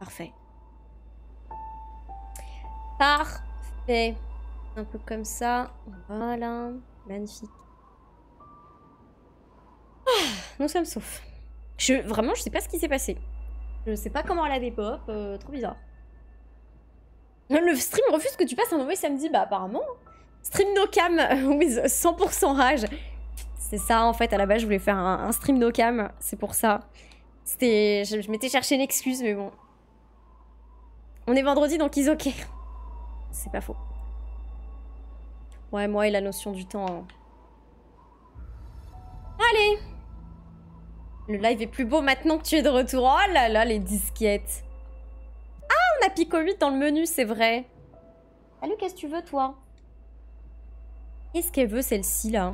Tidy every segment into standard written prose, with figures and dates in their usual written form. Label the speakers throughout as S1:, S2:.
S1: Parfait. Parfait. Un peu comme ça. Voilà. Magnifique. Ah, nous sommes saufs. Vraiment, je sais pas ce qui s'est passé. Je sais pas comment elle a des pop. Trop bizarre. Le stream refuse que tu passes un mauvais samedi. Bah apparemment. Stream no cam with 100% rage. C'est ça en fait, à la base je voulais faire un stream no cam. C'est pour ça. C'était... Je m'étais cherché une excuse mais bon. On est vendredi donc ils ok. C'est pas faux. Ouais, moi et la notion du temps. Hein. Allez. Le live est plus beau maintenant que tu es de retour. Oh là là, les disquettes. Ah, on a Pico 8 dans le menu, c'est vrai. Salut, qu'est-ce que tu veux, toi? Qu'est-ce qu'elle veut, celle-ci, là?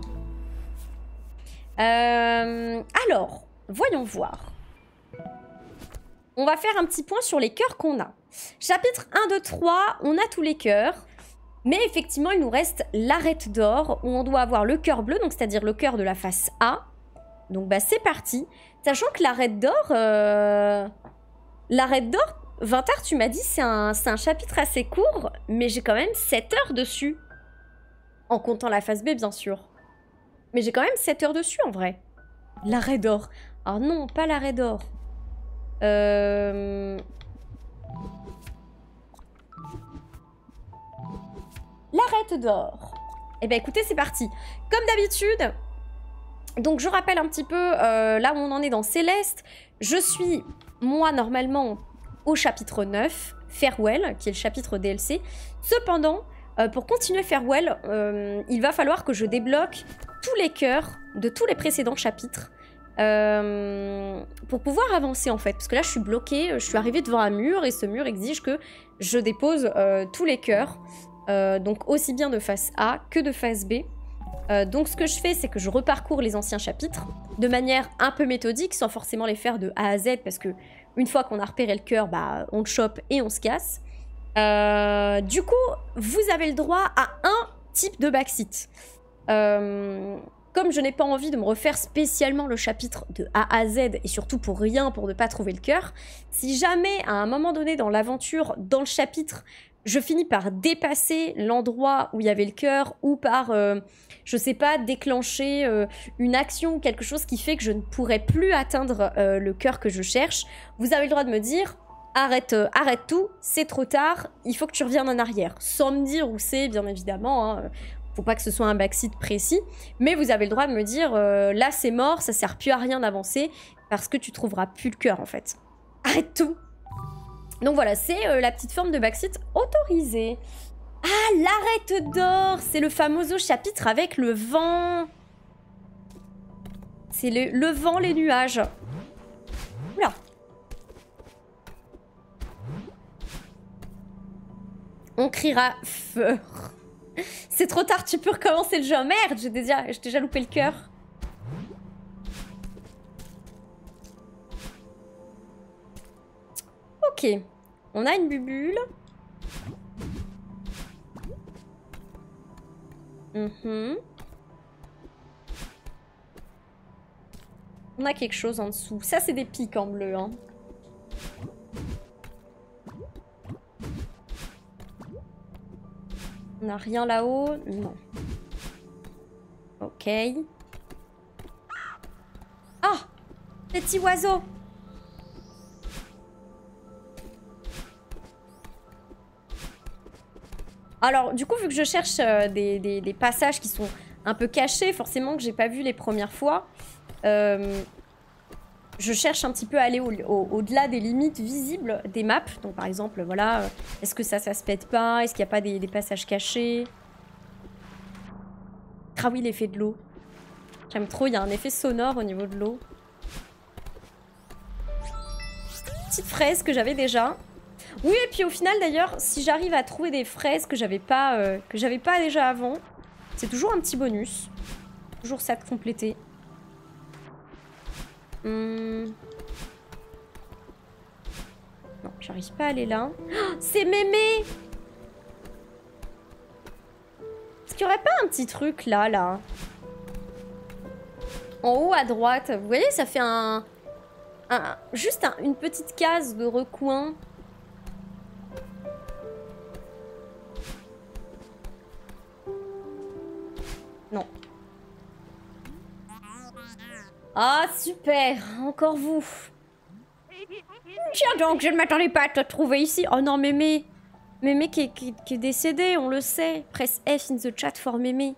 S1: Alors, voyons voir. On va faire un petit point sur les cœurs qu'on a. Chapitre 1, 2, 3, on a tous les cœurs. Mais effectivement, il nous reste l'arête d'or, où on doit avoir le cœur bleu, donc c'est-à-dire le cœur de la face A. Donc bah c'est parti. Sachant que l'arête d'or... L'arête d'or, Vintar, tu m'as dit, c'est un chapitre assez court, mais j'ai quand même 7 heures dessus. En comptant la face B, bien sûr. Mais j'ai quand même 7 heures dessus, en vrai. L'arête d'or. Ah non, pas l'arête d'or. L'arête d'or. Eh bien, écoutez, c'est parti. Comme d'habitude... Donc je rappelle un petit peu là où on en est dans Céleste. Je suis, moi, normalement, au chapitre 9, Farewell, qui est le chapitre DLC. Cependant, pour continuer Farewell, il va falloir que je débloque tous les cœurs de tous les précédents chapitres pour pouvoir avancer, en fait. Parce que là, je suis bloquée, je suis arrivée devant un mur et ce mur exige que je dépose tous les cœurs. Donc aussi bien de face A que de face B. Donc ce que je fais, c'est que je reparcours les anciens chapitres de manière un peu méthodique, sans forcément les faire de A à Z, parce que une fois qu'on a repéré le cœur, bah, on le chope et on se casse. Du coup, vous avez le droit à un type de backseat. Comme je n'ai pas envie de me refaire spécialement le chapitre de A à Z, et surtout pour rien, pour ne pas trouver le cœur, si jamais, à un moment donné dans l'aventure, dans le chapitre, je finis par dépasser l'endroit où il y avait le cœur, ou par, je sais pas, déclencher une action ou quelque chose qui fait que je ne pourrai plus atteindre le cœur que je cherche, vous avez le droit de me dire arrête tout, c'est trop tard, il faut que tu reviennes en arrière. Sans me dire où c'est, bien évidemment, hein, faut pas que ce soit un backseat précis, mais vous avez le droit de me dire là c'est mort, ça sert plus à rien d'avancer, parce que tu trouveras plus le cœur en fait. Arrête tout. Donc voilà, c'est la petite forme de backseat autorisée. Ah, l'arête d'or, c'est le fameux chapitre avec le vent. C'est le vent, les nuages. Oula. On criera feu. C'est trop tard, tu peux recommencer le jeu. Merde, j'ai déjà loupé le cœur. Ok. On a une bubule. On a quelque chose en dessous. Ça, c'est des pics en bleu. Hein. On n'a rien là-haut. Non. Ok. Ah! Petit oiseau! Alors, du coup, vu que je cherche des passages qui sont un peu cachés, forcément que j'ai pas vu les premières fois, je cherche un petit peu à aller au-delà des limites visibles des maps. Donc, par exemple, voilà, est-ce que ça se pète pas? Est-ce qu'il n'y a pas des passages cachés? Ah oui, l'effet de l'eau. J'aime trop, il y a un effet sonore au niveau de l'eau. Petite fraise que j'avais déjà. Oui, et puis au final d'ailleurs, si j'arrive à trouver des fraises que j'avais pas déjà avant, c'est toujours un petit bonus. Toujours ça de compléter. Non, j'arrive pas à aller là. Oh, c'est mémé! Est-ce qu'il y aurait pas un petit truc là? En haut à droite, vous voyez, ça fait juste une petite case de recoin. Non. Ah, super. Encore vous. Tiens donc, je ne m'attendais pas à te trouver ici. Oh non, Mémé. Mémé qui est décédée, on le sait. Press F in the chat for Mémé.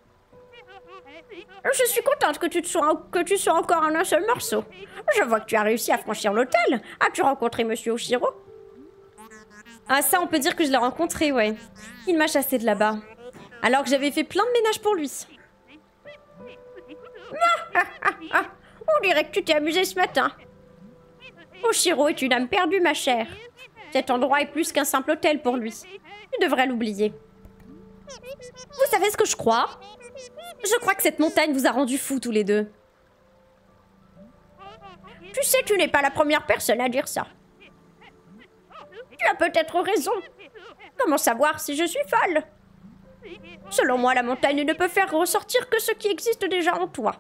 S1: Je suis contente que tu sois encore en un seul morceau. Je vois que tu as réussi à franchir l'hôtel. As-tu rencontré Monsieur Oshiro? Ah ça, on peut dire que je l'ai rencontré, ouais. Il m'a chassé de là-bas. Alors que j'avais fait plein de ménage pour lui. On dirait que tu t'es amusé ce matin. Oshiro est une âme perdue, ma chère. Cet endroit est plus qu'un simple hôtel pour lui. Tu devrais l'oublier. Vous savez ce que je crois? Je crois que cette montagne vous a rendu fous tous les deux. Tu sais, tu n'es pas la première personne à dire ça. Tu as peut-être raison. Comment savoir si je suis folle? Selon moi, la montagne ne peut faire ressortir que ce qui existe déjà en toi.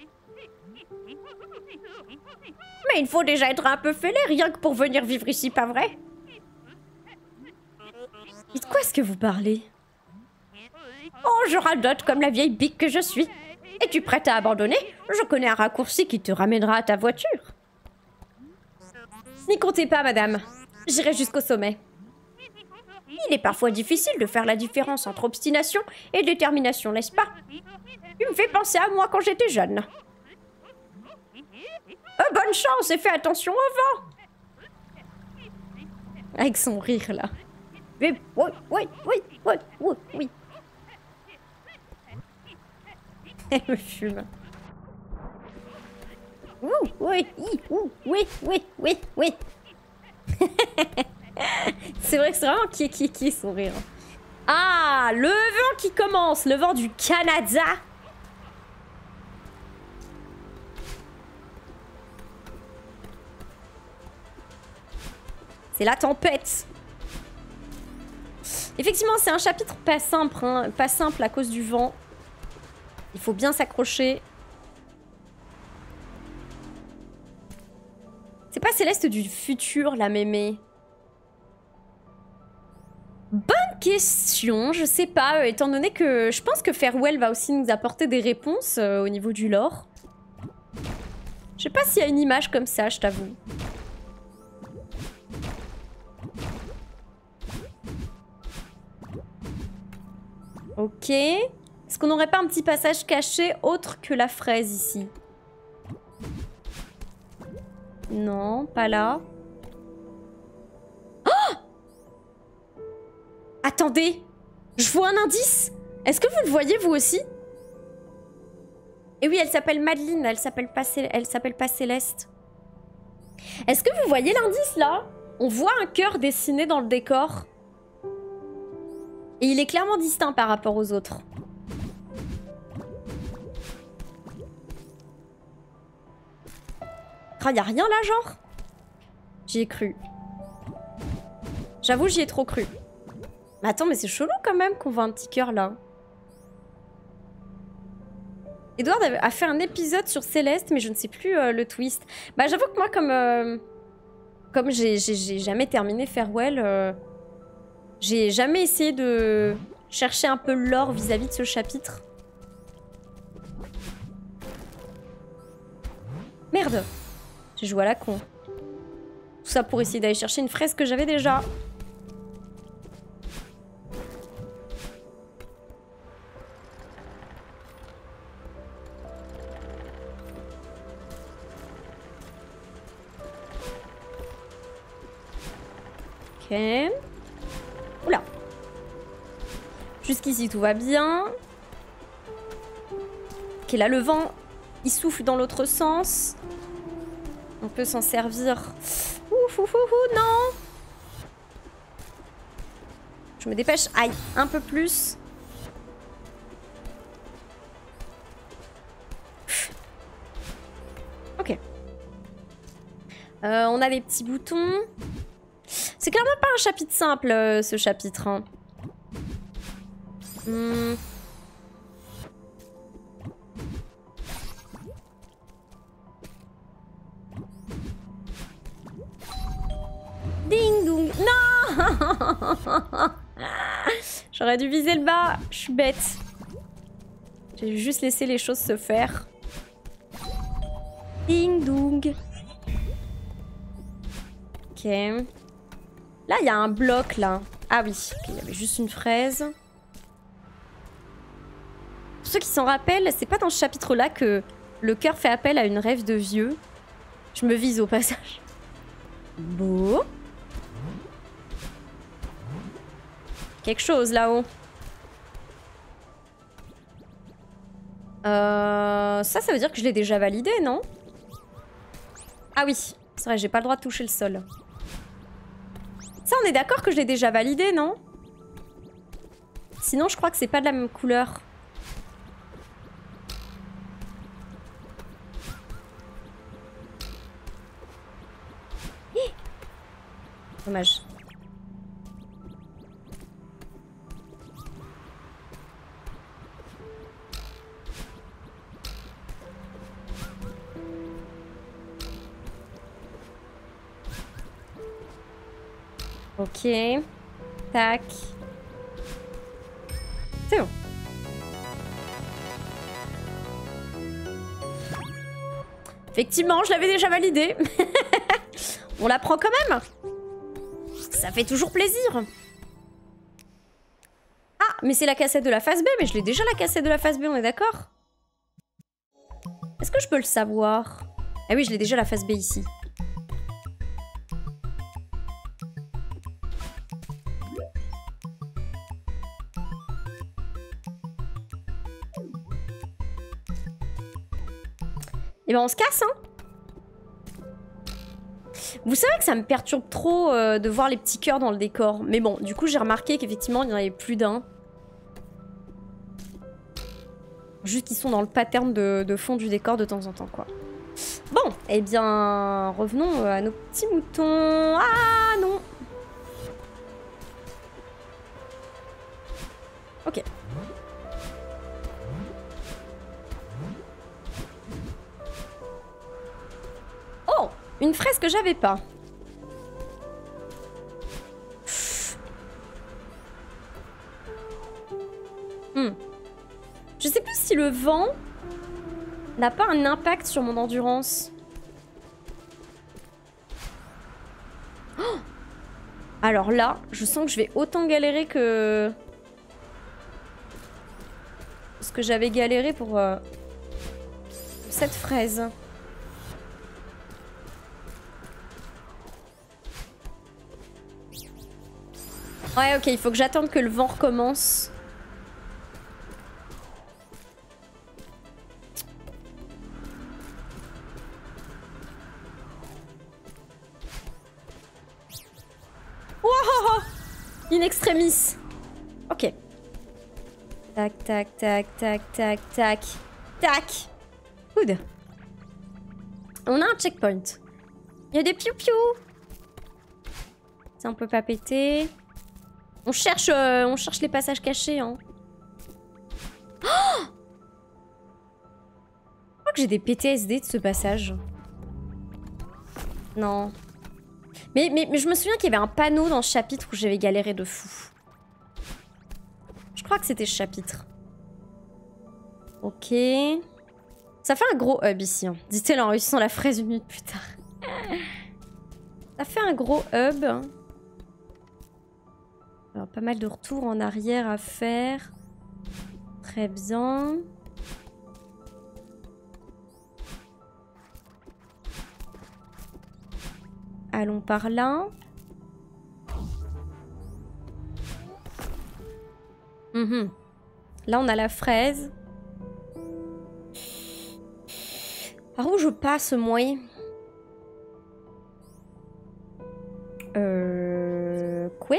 S1: Mais il faut déjà être un peu fêlé, rien que pour venir vivre ici, pas vrai? Mais de quoi est-ce que vous parlez? Oh, je radote comme la vieille bique que je suis. Es-tu prête à abandonner? Je connais un raccourci qui te ramènera à ta voiture. N'y comptez pas, madame. J'irai jusqu'au sommet. Il est parfois difficile de faire la différence entre obstination et détermination, n'est-ce pas? Tu me fais penser à moi quand j'étais jeune. Bonne chance et fais attention au vent. Avec son rire, là. Mais oui. Elle me fume. Oui. C'est vrai que c'est vraiment qui son rire. Ah, le vent qui commence, le vent du Canada. C'est la tempête. Effectivement, c'est un chapitre pas simple, hein, pas simple à cause du vent. Il faut bien s'accrocher. C'est pas Céleste du futur, la mémé? Bonne question, je sais pas, étant donné que je pense que Farewell va aussi nous apporter des réponses au niveau du lore. Je sais pas s'il y a une image comme ça, je t'avoue. Ok. Est-ce qu'on n'aurait pas un petit passage caché autre que la fraise ici? Non, pas là. Oh! Attendez! Je vois un indice! Est-ce que vous le voyez vous aussi? Et oui, elle s'appelle Madeline, elle s'appelle pas Céleste. Est-ce que vous voyez l'indice là? On voit un cœur dessiné dans le décor. Et il est clairement distinct par rapport aux autres. Ah, y'a rien là, genre? J'y ai cru. J'avoue, j'y ai trop cru. Mais attends, mais c'est chelou quand même qu'on voit un petit cœur là. Edward a fait un épisode sur Céleste, mais je ne sais plus le twist. Bah, j'avoue que moi, comme j'ai jamais terminé Farewell, j'ai jamais essayé de chercher un peu le lore vis-à-vis de ce chapitre. Merde! J'ai joué à la con. Tout ça pour essayer d'aller chercher une fraise que j'avais déjà. Ok. Oula. Jusqu'ici, tout va bien. Ok, là, le vent, il souffle dans l'autre sens. On peut s'en servir. Ouf, non! Je me dépêche. Aïe, un peu plus. Ok. On a des petits boutons. C'est clairement pas un chapitre simple, ce chapitre. Hein. Ding dong. Non. J'aurais dû viser le bas. Je suis bête. J'ai juste laissé les choses se faire. Ding dong. Ok. Là, il y a un bloc, là. Ah oui, il y avait juste une fraise. Pour ceux qui s'en rappellent, c'est pas dans ce chapitre-là que le cœur fait appel à une rêve de vieux. Je me vise au passage. Beau. Quelque chose là-haut. Ça veut dire que je l'ai déjà validé, non? Ah oui, c'est vrai, j'ai pas le droit de toucher le sol. Ça, on est d'accord que je l'ai déjà validé, non? Sinon, je crois que c'est pas de la même couleur. Hi. Dommage. Ok. Tac. C'est bon. Effectivement, je l'avais déjà validé. On la prend quand même. Ça fait toujours plaisir. Ah, mais c'est la cassette de la phase B. Mais je l'ai déjà la cassette de la phase B, on est d'accord? Est-ce que je peux le savoir? Ah oui, je l'ai déjà la phase B ici. Et ben on se casse, hein. Vous savez que ça me perturbe trop de voir les petits cœurs dans le décor. Mais bon, du coup j'ai remarqué qu'effectivement il y en avait plus d'un. Juste qu'ils sont dans le pattern de fond du décor de temps en temps, quoi. Bon, eh bien, revenons à nos petits moutons. Ah non. Ok. Oh, une fraise que j'avais pas. Je sais plus si le vent n'a pas un impact sur mon endurance. Oh, alors là, je sens que je vais autant galérer que... ce que j'avais galéré pour cette fraise. Ouais, ok, il faut que j'attende que le vent recommence. Wow! In extremis. Ok. Tac, tac, tac, tac, tac, tac. Tac. Good. On a un checkpoint. Il y a des piou-piou. Ça, on peut pas péter. On cherche les passages cachés, hein. Oh, je crois que j'ai des PTSD de ce passage. Non. Mais je me souviens qu'il y avait un panneau dans ce chapitre où j'avais galéré de fou. Je crois que c'était ce chapitre. Ok. Ça fait un gros hub ici, hein. Dit-elle en réussissant la fraise une minute plus tard. Ça fait un gros hub. Alors, pas mal de retours en arrière à faire. Très bien. Allons par là. Là, on a la fraise. Par où je passe, moi? Quoi?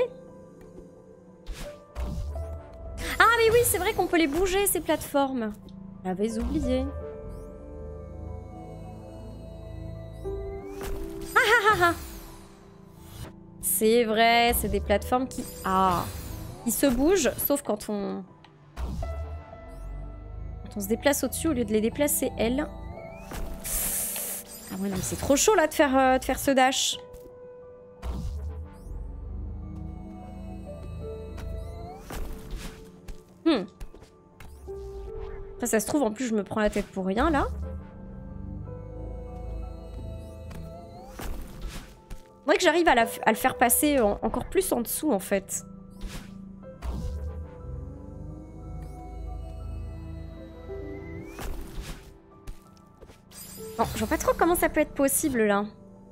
S1: Ah, mais oui, c'est vrai qu'on peut les bouger, ces plateformes. J'avais oublié. C'est vrai, c'est des plateformes qui... Ah, qui se bougent, sauf quand on... Quand on se déplace au-dessus au lieu de les déplacer, elles. Ah ouais, non, mais c'est trop chaud, là, de faire ce dash. Enfin, ça se trouve, en plus, je me prends la tête pour rien, là. Faudrait que j'arrive à le faire passer encore plus en dessous, en fait. Non, je vois pas trop comment ça peut être possible, là.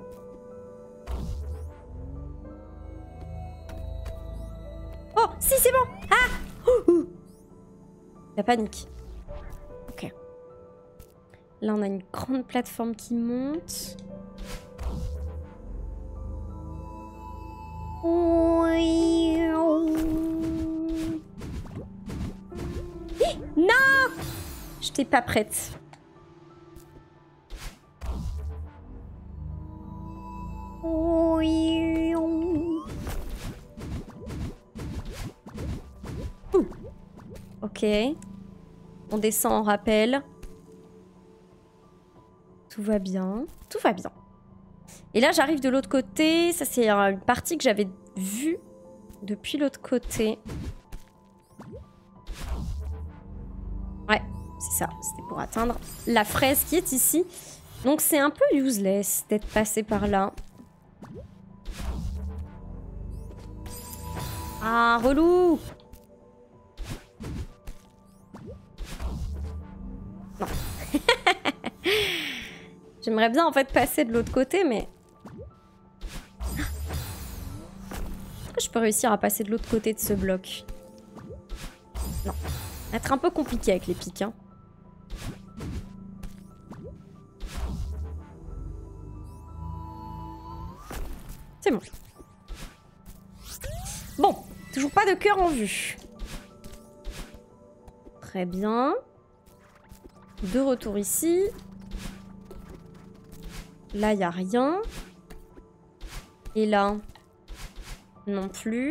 S1: Oh, si, c'est bon. Ah, la panique. Ok. Là, on a une grande plateforme qui monte. Non! J'étais pas prête. Ok. On descend en rappel. Tout va bien. Tout va bien. Et là, j'arrive de l'autre côté. Ça, c'est une partie que j'avais vue depuis l'autre côté. Ouais, c'est ça. C'était pour atteindre la fraise qui est ici. Donc, c'est un peu useless d'être passé par là. Ah, relou! Non. J'aimerais bien en fait passer de l'autre côté, mais... Est-ce que je peux réussir à passer de l'autre côté de ce bloc? Non. Ça va être un peu compliqué avec les pics, hein. C'est bon. Bon, toujours pas de cœur en vue. Très bien. De retour ici. Là, il n'y a rien. Et là, non plus.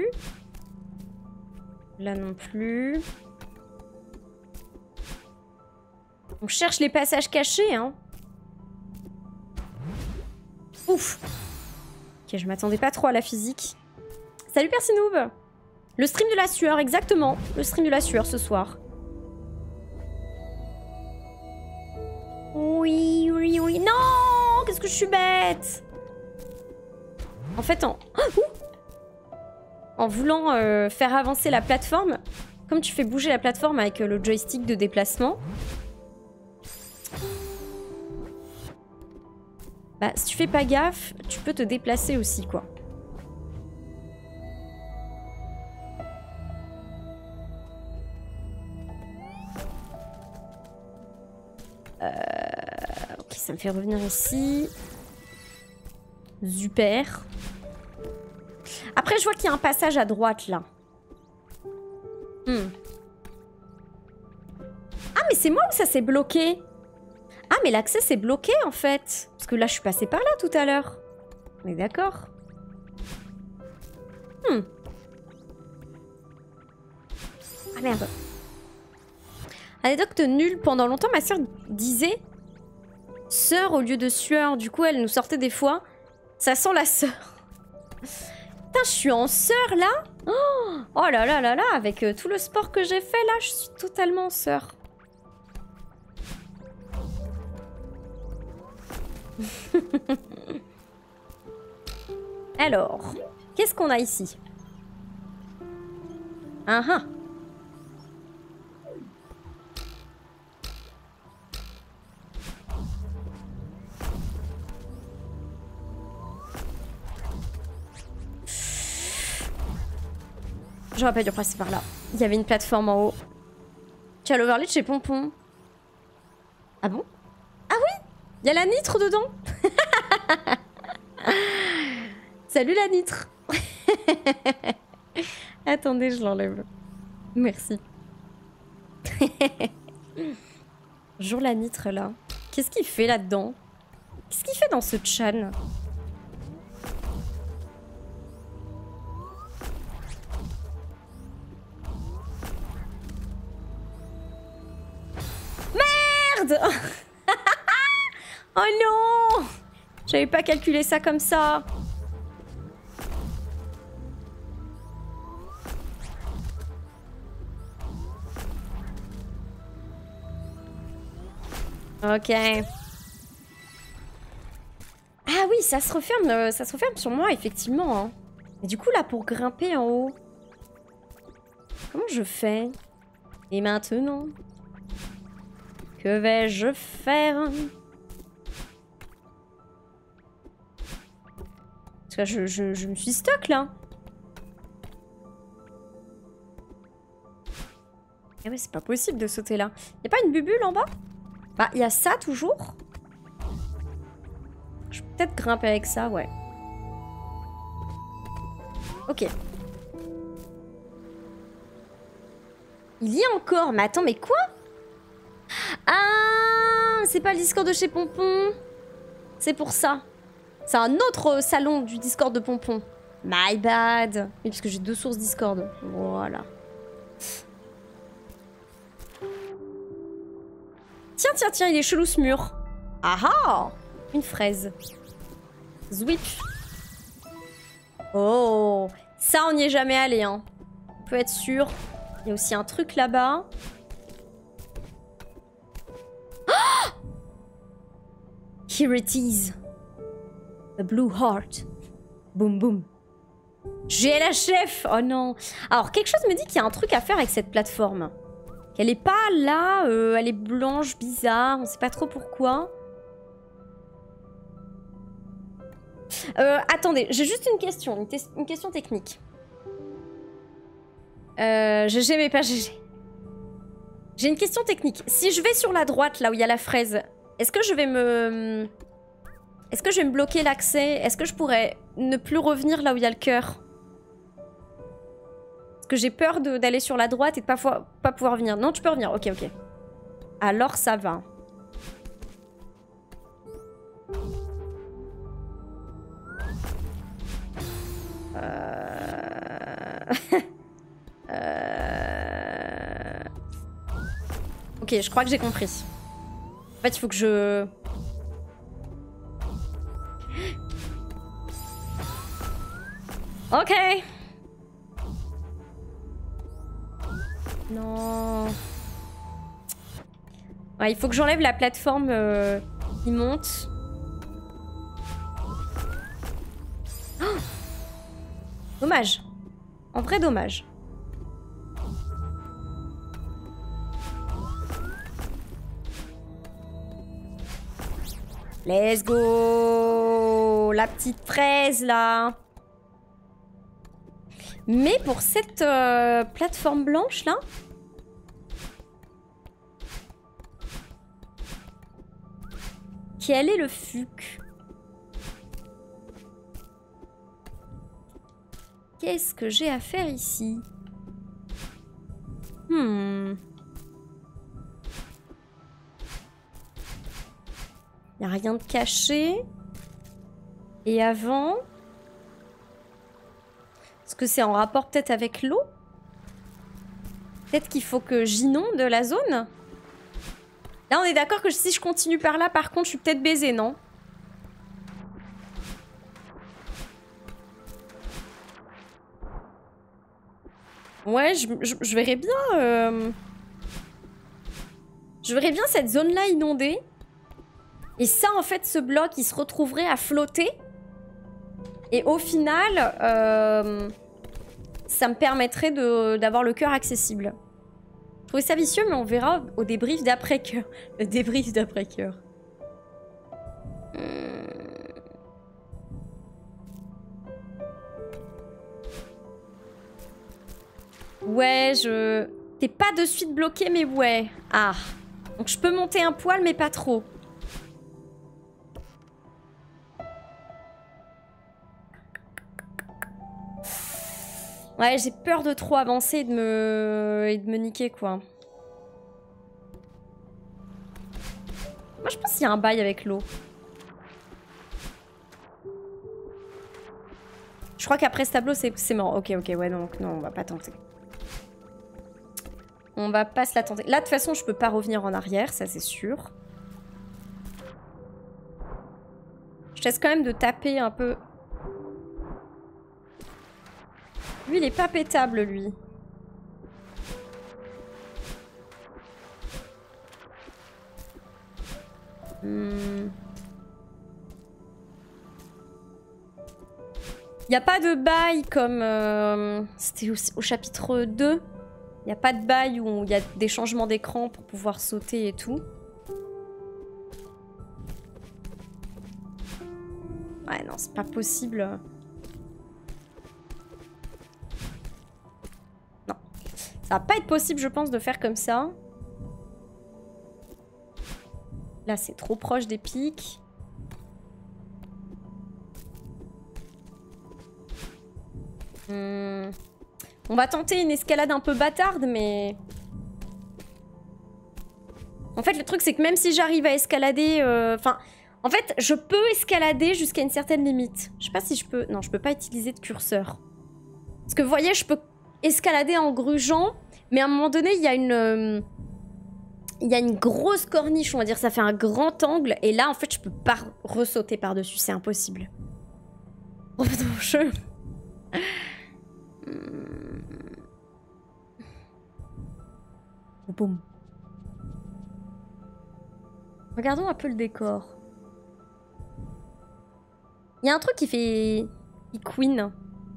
S1: Là non plus. On cherche les passages cachés, hein. Ouf. Ok, je m'attendais pas trop à la physique. Salut Persinoob. Le stream de la sueur, exactement. Le stream de la sueur ce soir. Oui, oui, oui. Non! Qu'est-ce que je suis bête! En fait, en voulant faire avancer la plateforme, comme tu fais bouger la plateforme avec le joystick de déplacement, bah, si tu fais pas gaffe, tu peux te déplacer aussi, quoi. Ok, ça me fait revenir ici. Super. Après, je vois qu'il y a un passage à droite, là. Ah, mais c'est moi ou ça s'est bloqué? Ah, mais l'accès s'est bloqué, en fait. Parce que là, je suis passée par là, tout à l'heure. On est d'accord. Ah, merde. Anecdote nulle. Pendant longtemps, ma soeur disait sœur au lieu de sueur. Du coup, elle nous sortait des fois. Ça sent la sœur. Putain, je suis en sœur, là. Oh là là là là. Avec tout le sport que j'ai fait, là, je suis totalement en sœur. Alors, qu'est-ce qu'on a ici? Ah ah. J'aurais pas dû passer par là. Il y avait une plateforme en haut. Tu as l'overlay chez Pompon. Ah bon? Ah oui! Il y a la nitre dedans. Salut la nitre. Attendez, je l'enlève. Merci. Bonjour la nitre là. Qu'est-ce qu'il fait là-dedans? Qu'est-ce qu'il fait dans ce chan? Merde. Oh non! J'avais pas calculé ça comme ça. Ok. Ah oui, ça se referme sur moi, effectivement. Hein. Et du coup, là, pour grimper en haut... Comment je fais? Et maintenant? Que vais-je faire? Parce que je me suis stuck, là. Ah ouais, c'est pas possible de sauter là. Y'a pas une bubule en bas? Bah, il y a ça toujours. Je peux peut-être grimper avec ça, ouais. Ok. Il y a encore. Mais attends, mais quoi? Ah, c'est pas le Discord de chez Pompon. C'est pour ça. C'est un autre salon du Discord de Pompon. My bad. Oui, parce que j'ai 2 sources Discord. Voilà. Tiens, tiens, tiens, il est chelou ce mur. Ah ah! Une fraise. Zwip. Oh! Ça, on n'y est jamais allé, hein. On peut être sûr. Il y a aussi un truc là-bas. Oh! Here it is. A blue heart. Boum, boum. GLHF! Oh non! Alors, quelque chose me dit qu'il y a un truc à faire avec cette plateforme. Elle est pas là, elle est blanche, bizarre, on sait pas trop pourquoi. Attendez, j'ai juste une question, une question technique. GG mais pas GG. J'ai une question technique. Si je vais sur la droite, là où il y a la fraise, est-ce que je vais me... Est-ce que je vais me bloquer l'accès? Est-ce que je pourrais ne plus revenir là où il y a le cœur? Parce que j'ai peur d'aller sur la droite et de pas pouvoir revenir. Non, tu peux revenir. Ok, ok. Alors ça va. Ok, je crois que j'ai compris. En fait, il faut que je... Ok. Non. Ouais, il faut que j'enlève la plateforme qui monte. Oh, dommage. En vrai, dommage. Let's go! La petite fraise, là. Mais pour cette plateforme blanche, là... Quel est le fuc? Qu'est-ce que j'ai à faire ici? Y a rien de caché. Et avant... Est-ce que c'est en rapport peut-être avec l'eau? Peut-être qu'il faut que j'inonde la zone? Là, on est d'accord que si je continue par là, par contre, je suis peut-être baisée, non? Ouais, je verrais bien... Je verrais bien cette zone-là inondée. Et ça, en fait, ce bloc, il se retrouverait à flotter. Et au final, ça me permettrait d'avoir le cœur accessible. Je trouvais ça vicieux, mais on verra au débrief d'après-cœur. Le débrief d'après-cœur. Ouais, T'es pas de suite bloqué, mais ouais. Ah. Donc je peux monter un poil, mais pas trop. Ouais, j'ai peur de trop avancer et de me niquer, quoi. Moi, je pense qu'il y a un bail avec l'eau. Je crois qu'après ce tableau, c'est mort. Ok, ok, ouais, donc non, on va pas tenter. On va pas se la tenter. Là, de toute façon, je peux pas revenir en arrière, ça c'est sûr. Je laisse quand même de taper un peu. Lui, il est pas pétable, lui. Il n'y a pas de bail comme... C'était au chapitre 2. Il n'y a pas de bail où il y a des changements d'écran pour pouvoir sauter et tout. Ouais, non, c'est pas possible. Non. Ça va pas être possible, je pense, de faire comme ça. Là, c'est trop proche des pics. On va tenter une escalade un peu bâtarde, mais... En fait, le truc, c'est que même si j'arrive à escalader... Enfin, en fait, je peux escalader jusqu'à une certaine limite. Je sais pas si je peux... Non, je peux pas utiliser de curseur. Parce que, vous voyez, je peux escalader en grugeant, mais à un moment donné, il y a une... Il y a une grosse corniche, on va dire. Ça fait un grand angle. Et là, en fait, je peux pas ressauter par-dessus. C'est impossible. Revenons au jeu. Boum. Regardons un peu le décor. Il y a un truc qui fait... qui queen.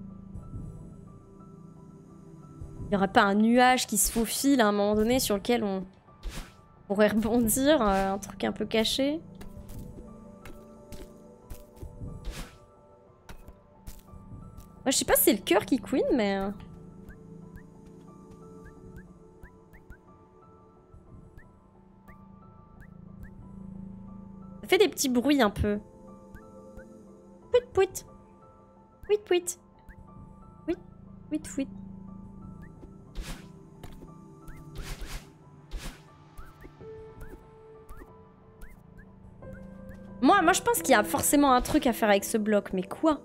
S1: Il n'y aurait pas un nuage qui se faufile à un moment donné sur lequel on pourrait rebondir, un truc un peu caché. Moi, je sais pas si c'est le cœur qui queen, mais... Ça fait des petits bruits un peu. Pouit pouit. Pouit pouit. Pouit pouit pouit. Moi, je pense qu'il y a forcément un truc à faire avec ce bloc, mais quoi?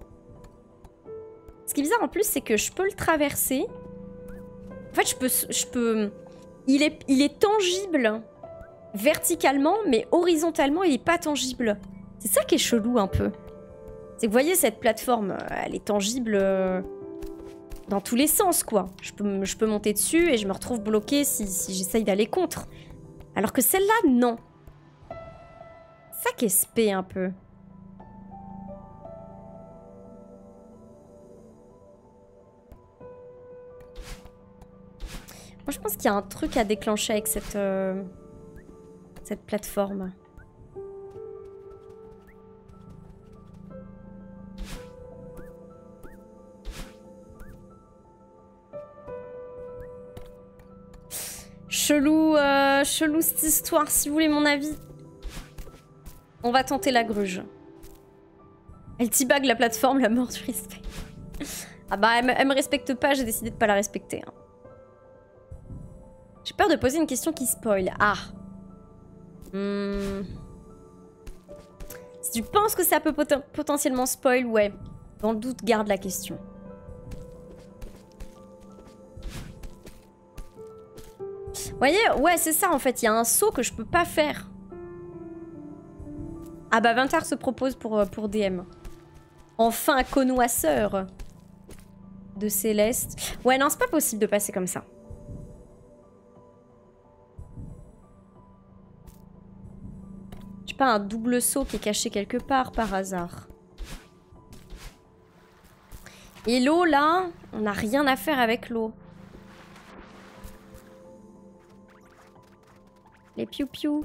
S1: Ce qui est bizarre en plus, c'est que je peux le traverser. En fait, je peux... Il est tangible verticalement, mais horizontalement, il est pas tangible. C'est ça qui est chelou un peu. C'est que vous voyez, cette plateforme, elle est tangible dans tous les sens, quoi. Je peux monter dessus et je me retrouve bloquée si j'essaye d'aller contre. Alors que celle-là, non. Ça qui est spé un peu. Moi, je pense qu'il y a un truc à déclencher avec cette plateforme. Chelou, chelou cette histoire, si vous voulez mon avis. On va tenter la gruge. Elle teabag la plateforme, la mort du respect. Ah bah, elle me respecte pas, j'ai décidé de pas la respecter. Hein. J'ai peur de poser une question qui spoil. Ah. Si tu penses que ça peut potentiellement spoil, ouais. Dans le doute, garde la question. Vous voyez, ouais, c'est ça en fait. Il y a un saut que je peux pas faire. Ah bah, Vintar se propose pour DM. Enfin, un connoisseur de Céleste. Ouais, non, c'est pas possible de passer comme ça. J'ai pas un double saut qui est caché quelque part par hasard. Et l'eau, là, on n'a rien à faire avec l'eau. Les piou-piou.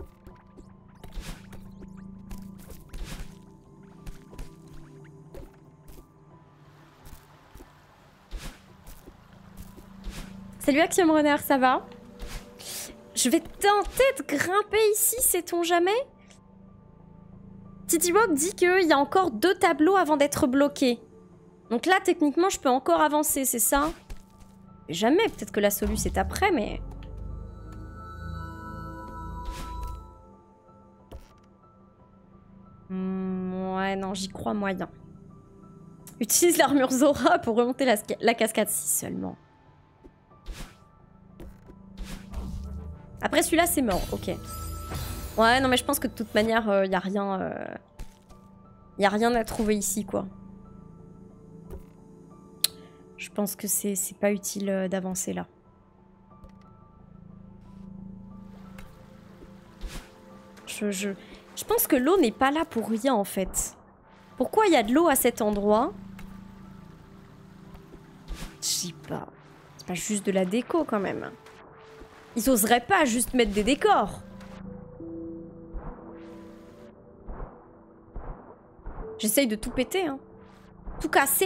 S1: Salut Axiom Runner, ça va? Je vais tenter de grimper ici, sait-on jamais? Titywalk dit qu'il y a encore 2 tableaux avant d'être bloqué. Donc là, techniquement, je peux encore avancer, c'est ça? Jamais, peut-être que la solution c'est après, mais... ouais, non, j'y crois moyen. Utilise l'armure Zora pour remonter la cascade, si seulement. Après celui-là, c'est mort, ok. Ouais, non, mais je pense que de toute manière, y a rien... y a rien à trouver ici, quoi. Je pense que c'est pas utile d'avancer là. Je pense que l'eau n'est pas là pour rien, en fait. Pourquoi il y a de l'eau à cet endroit? Je sais pas. C'est pas juste de la déco, quand même. Ils oseraient pas juste mettre des décors. J'essaye de tout péter, hein. Tout casser.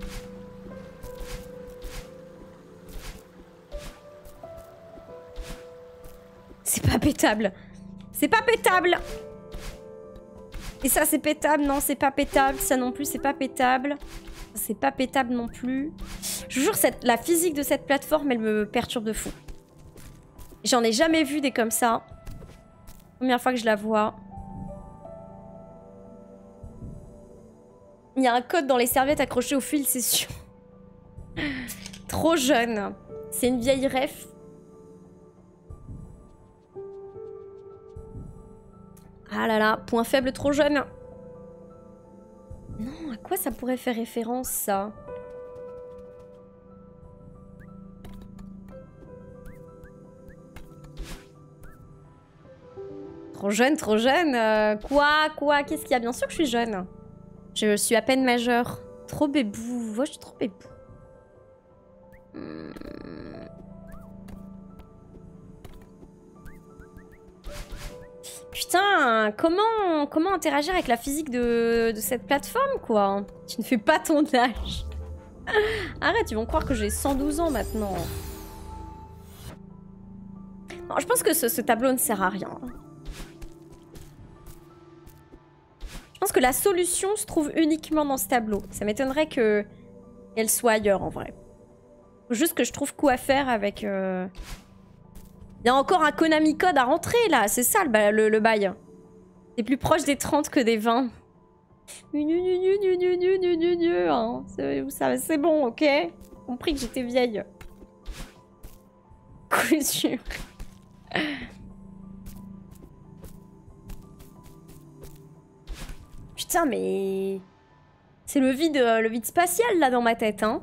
S1: C'est pas pétable. C'est pas pétable. Et ça, c'est pétable. Non, c'est pas pétable. Ça non plus, c'est pas pétable. C'est pas pétable non plus. Je vous jure, la physique de cette plateforme, elle me perturbe de fou. J'en ai jamais vu des comme ça. Première fois que je la vois. Il y a un code dans les serviettes accrochées au fil, c'est sûr. Trop jeune. C'est une vieille ref. Ah là là, point faible trop jeune. Non, à quoi ça pourrait faire référence, ça? Trop jeune, trop jeune. Quoi? Qu'est-ce qu'il y a? Bien sûr que je suis jeune. Je suis à peine majeure. Trop bébou. Ouais, je suis trop bébou. Putain, comment interagir avec la physique de cette plateforme, quoi? Tu ne fais pas ton âge. Arrête, ils vont croire que j'ai 112 ans maintenant. Non, je pense que ce tableau ne sert à rien. Je pense que la solution se trouve uniquement dans ce tableau. Ça m'étonnerait qu'elle soit ailleurs, en vrai. Faut juste que je trouve quoi faire avec... Il y a encore un Konami Code à rentrer, là. C'est ça, le bail. C'est plus proche des 30 que des 20. Hein. C'est bon, ok? Compris que j'étais vieille. Couture. Putain, mais... C'est le vide spatial, là, dans ma tête, hein.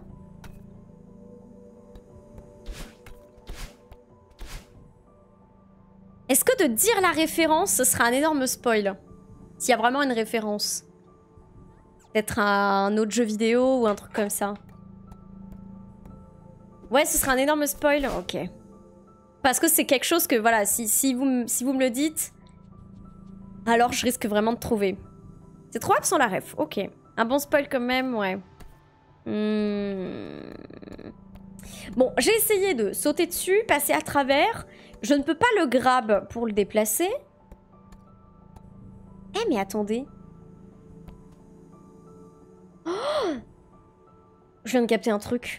S1: Est-ce que de dire la référence, ce sera un énorme spoil? S'il y a vraiment une référence. Peut-être un autre jeu vidéo ou un truc comme ça. Ouais, ce sera un énorme spoil? Ok. Parce que c'est quelque chose que, voilà, si vous me le dites, alors je risque vraiment de trouver. C'est trop absent la ref, ok. Un bon spoil quand même, ouais. Bon, j'ai essayé de sauter dessus, passer à travers. Je ne peux pas le grab pour le déplacer. Eh, mais attendez. Oh, je viens de capter un truc.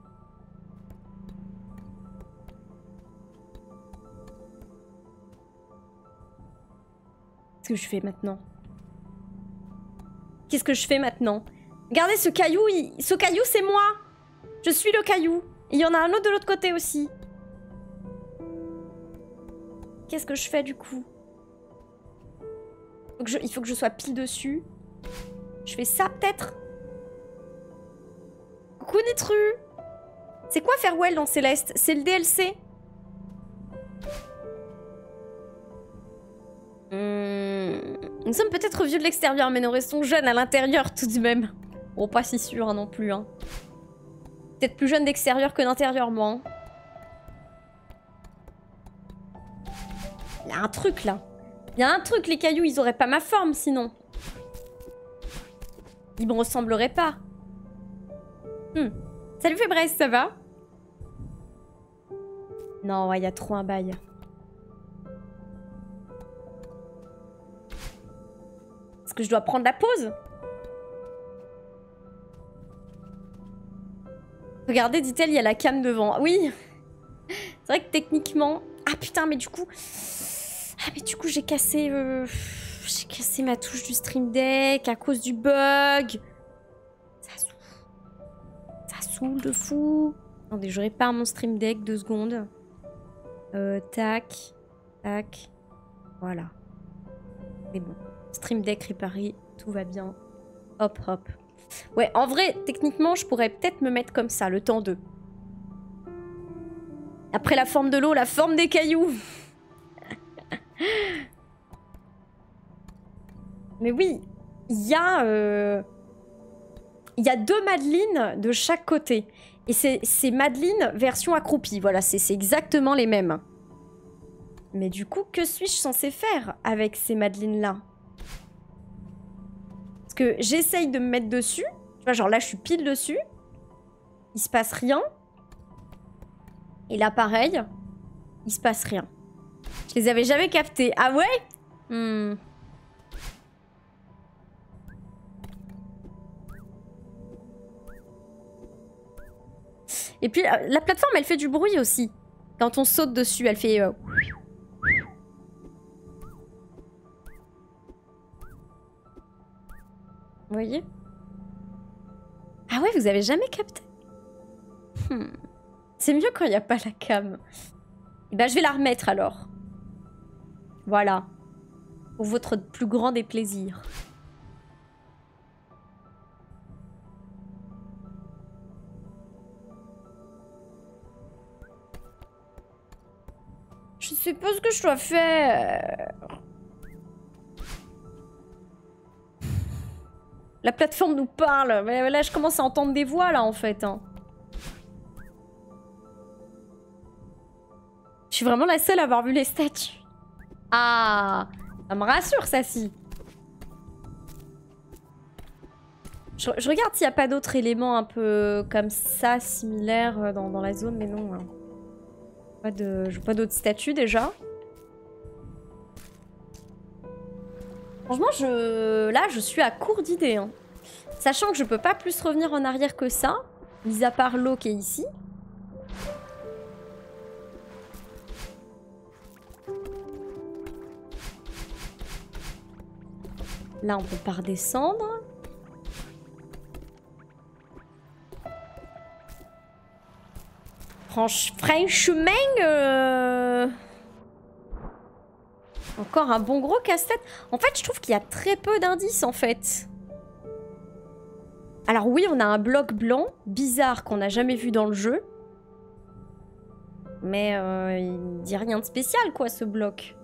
S1: Qu'est-ce que je fais maintenant? Qu'est-ce que je fais maintenant? Regardez ce caillou, ce caillou c'est moi. Je suis le caillou. Et il y en a un autre de l'autre côté aussi. Qu'est-ce que je fais du coup? Il faut que je sois pile dessus. Je fais ça peut-être? Coucou Nitru. C'est quoi Farewell dans Céleste? C'est le DLC. Nous sommes peut-être vieux de l'extérieur, mais nous restons jeunes à l'intérieur tout de même. Bon, pas si sûr hein, non plus. Hein. Peut-être plus jeune d'extérieur que d'intérieur, moi. Hein. Il y a un truc là. Il y a un truc, les cailloux, ils auraient pas ma forme sinon. Ils me ressembleraient pas. Salut Fébresse, ça va? Non, ouais, il y a trop un bail. Est-ce que je dois prendre la pause? Regardez, dit-elle, il y a la cam devant. Oui. C'est vrai que techniquement... Ah putain, mais du coup... Ah mais du coup, j'ai cassé ma touche du Stream Deck à cause du bug. Ça saoule de fou. Attendez, je répare mon Stream Deck, 2 secondes. Tac. Tac. Voilà. C'est bon. Stream Deck réparé, tout va bien. Hop, hop. Ouais, en vrai, techniquement, je pourrais peut-être me mettre comme ça, le temps de. Après la forme de l'eau, la forme des cailloux. Mais oui, il y a 2 Madeline de chaque côté. Et c'est Madeline version accroupie. Voilà, c'est exactement les mêmes. Mais du coup, que suis-je censée faire avec ces Madelines-là? Parce que j'essaye de me mettre dessus. Tu vois, genre là, je suis pile dessus. Il se passe rien. Et là, pareil, il se passe rien. Je les avais jamais captés. Ah ouais? Et puis, la plateforme, elle fait du bruit aussi. Quand on saute dessus, elle fait... Vous voyez? Ah ouais, vous avez jamais capté? C'est mieux quand il n'y a pas la cam. Et ben, je vais la remettre alors. Voilà. Pour votre plus grand des plaisirs. Je sais pas ce que je dois faire. La plateforme nous parle. Mais là, je commence à entendre des voix, là, en fait. Hein. Je suis vraiment la seule à avoir vu les statues. Ah, ça me rassure, ça, si. Je regarde s'il n'y a pas d'autres éléments un peu comme ça, similaires dans la zone, mais non. Hein. Je vois pas d'autres statues, déjà. Franchement, là, je suis à court d'idées. Hein. Sachant que je peux pas plus revenir en arrière que ça, mis à part l'eau qui est ici. Là, on peut pas redescendre. Franchement, encore un bon gros casse-tête. En fait, je trouve qu'il y a très peu d'indices, en fait. Alors oui, on a un bloc blanc, bizarre, qu'on n'a jamais vu dans le jeu. Mais il dit rien de spécial, quoi, ce bloc.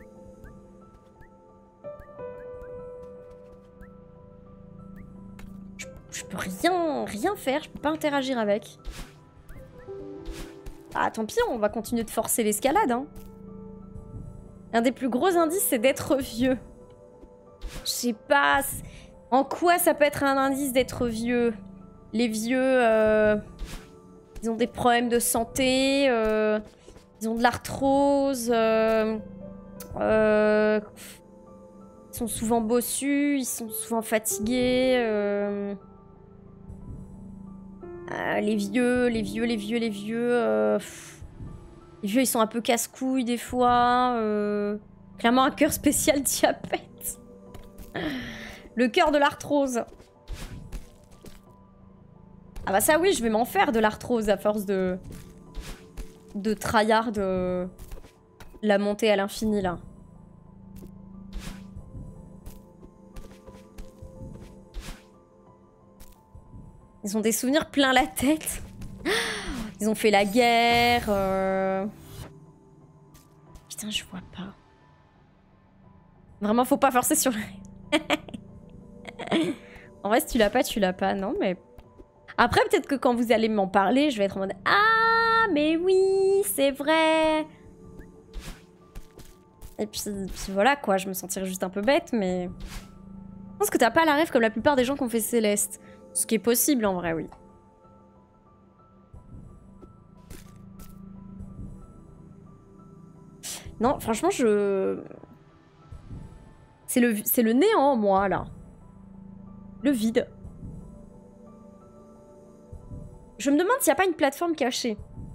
S1: Je peux rien faire, je peux pas interagir avec. Ah, tant pis, on va continuer de forcer l'escalade, hein. Un des plus gros indices, c'est d'être vieux. Je sais pas... En quoi ça peut être un indice d'être vieux? Les vieux, ils ont des problèmes de santé, ils ont de l'arthrose, ils sont souvent bossus, ils sont souvent fatigués. Les vieux, ils sont un peu casse-couilles des fois. Clairement un cœur spécial diabète. Le cœur de l'arthrose. Ah bah ça oui, je vais m'en faire de l'arthrose à force de tryhard la montée à l'infini là. Ils ont des souvenirs plein la tête. Ils ont fait la guerre. Putain, je vois pas. Vraiment, faut pas forcer sur le... En vrai, si tu l'as pas, tu l'as pas. Non, mais... Après, peut-être que quand vous allez m'en parler, je vais être en mode... Ah, mais oui, c'est vrai. Et puis voilà, quoi. Je me sentirais juste un peu bête, mais... Je pense que t'as pas la rêve comme la plupart des gens qui ont fait Céleste. Ce qui est possible, en vrai, oui. Non, franchement, c'est le néant, moi, là. Le vide. Je me demande s'il n'y a pas une plateforme cachée.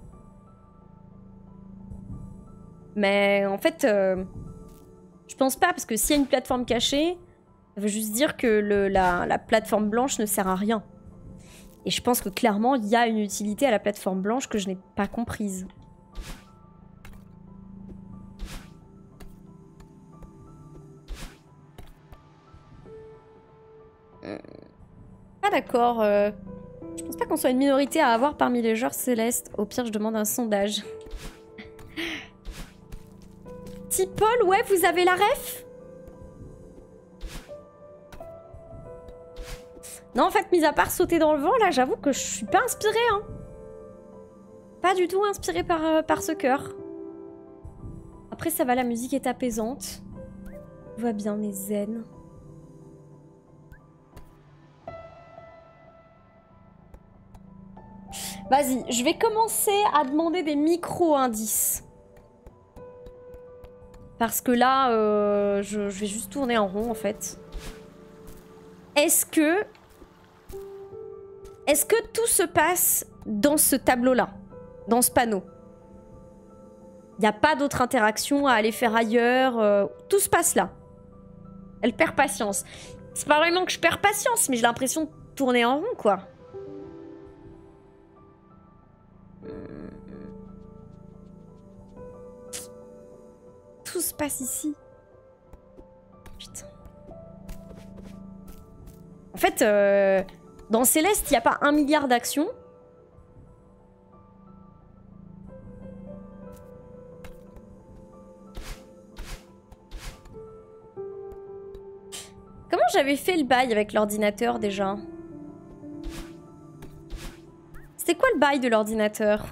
S1: Mais en fait, je pense pas, parce que s'il y a une plateforme cachée, ça veut juste dire que la plateforme blanche ne sert à rien. Et je pense que clairement, il y a une utilité à la plateforme blanche que je n'ai pas comprise. Ah d'accord. Je pense pas qu'on soit une minorité à avoir parmi les joueurs célestes. Au pire, je demande un sondage. Petit Paul, ouais, vous avez la ref? Non, en fait, mis à part sauter dans le vent, là, j'avoue que je suis pas inspirée, hein. Pas du tout inspirée par ce cœur. Après, ça va, la musique est apaisante. Tout va bien, on est zen. Vas-y, je vais commencer à demander des micro-indices. Parce que là, je vais juste tourner en rond, en fait. Est-ce que tout se passe dans ce tableau-là? Dans ce panneau? Il n'y a pas d'autre interaction à aller faire ailleurs. Tout se passe là. Elle perd patience. C'est pas vraiment que je perds patience, mais j'ai l'impression de tourner en rond, quoi. Tout se passe ici. Putain. En fait, dans Céleste, il n'y a pas 1 milliard d'actions. Comment j'avais fait le bail avec l'ordinateur déjà? C'était quoi le bail de l'ordinateur?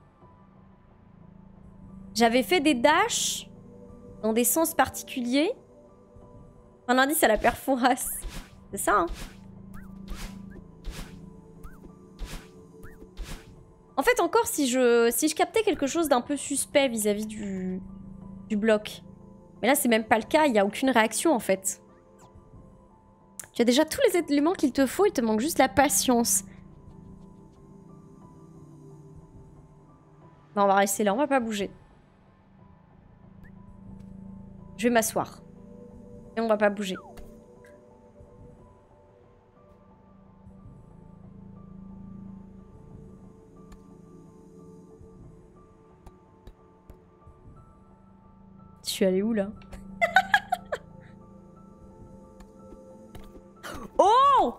S1: J'avais fait des dashs dans des sens particuliers. Un indice à la perforace. C'est ça, hein? En fait, encore, si je captais quelque chose d'un peu suspect vis-à-vis du bloc. Mais là, c'est même pas le cas. Il n'y a aucune réaction, en fait. Tu as déjà tous les éléments qu'il te faut. Il te manque juste la patience. Non, on va rester là. On va pas bouger. Je vais m'asseoir. Et on va pas bouger. Je suis allée où, là? Oh!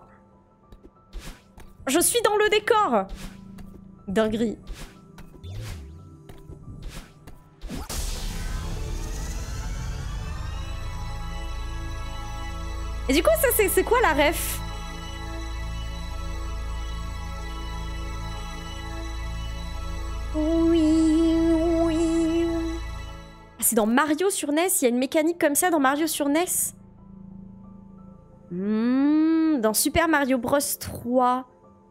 S1: Je suis dans le décor! Dinguerie. Et du coup, ça, c'est quoi la ref? Oui. Ah, c'est dans Mario sur NES? Il y a une mécanique comme ça dans Mario sur NES? Dans Super Mario Bros 3.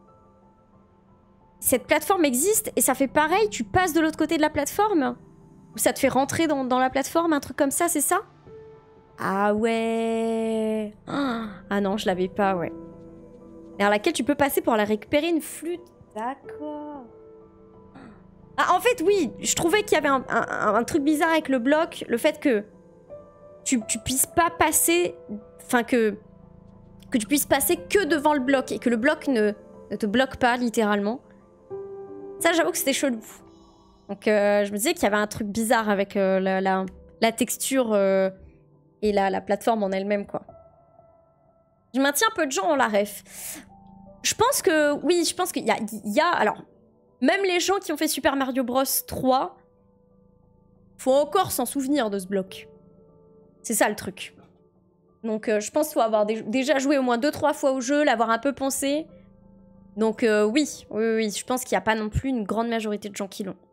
S1: Cette plateforme existe et ça fait pareil? Tu passes de l'autre côté de la plateforme? Ou ça te fait rentrer dans la plateforme? Un truc comme ça, c'est ça? Ah ouais. Ah non, je l'avais pas, ouais. Vers laquelle tu peux passer pour la récupérer une flûte. D'accord. Ah, en fait, oui, je trouvais qu'il y avait un truc bizarre avec le bloc. Le fait que tu puisses pas passer... Enfin, que tu puisses passer que devant le bloc et que le bloc ne te bloque pas, littéralement. Ça, j'avoue que c'était chelou. Donc, je me disais qu'il y avait un truc bizarre avec la texture... et la plateforme en elle-même, quoi. Je maintiens un peu de gens en la ref. Je pense que... Oui, je pense qu'il y a... Alors, même les gens qui ont fait Super Mario Bros 3, faut encore s'en souvenir de ce bloc. C'est ça, le truc. Donc, je pense qu'il faut avoir déjà joué au moins 2-3 fois au jeu, l'avoir un peu pensé. Donc, oui, je pense qu'il n'y a pas non plus une grande majorité de gens qui l'ont.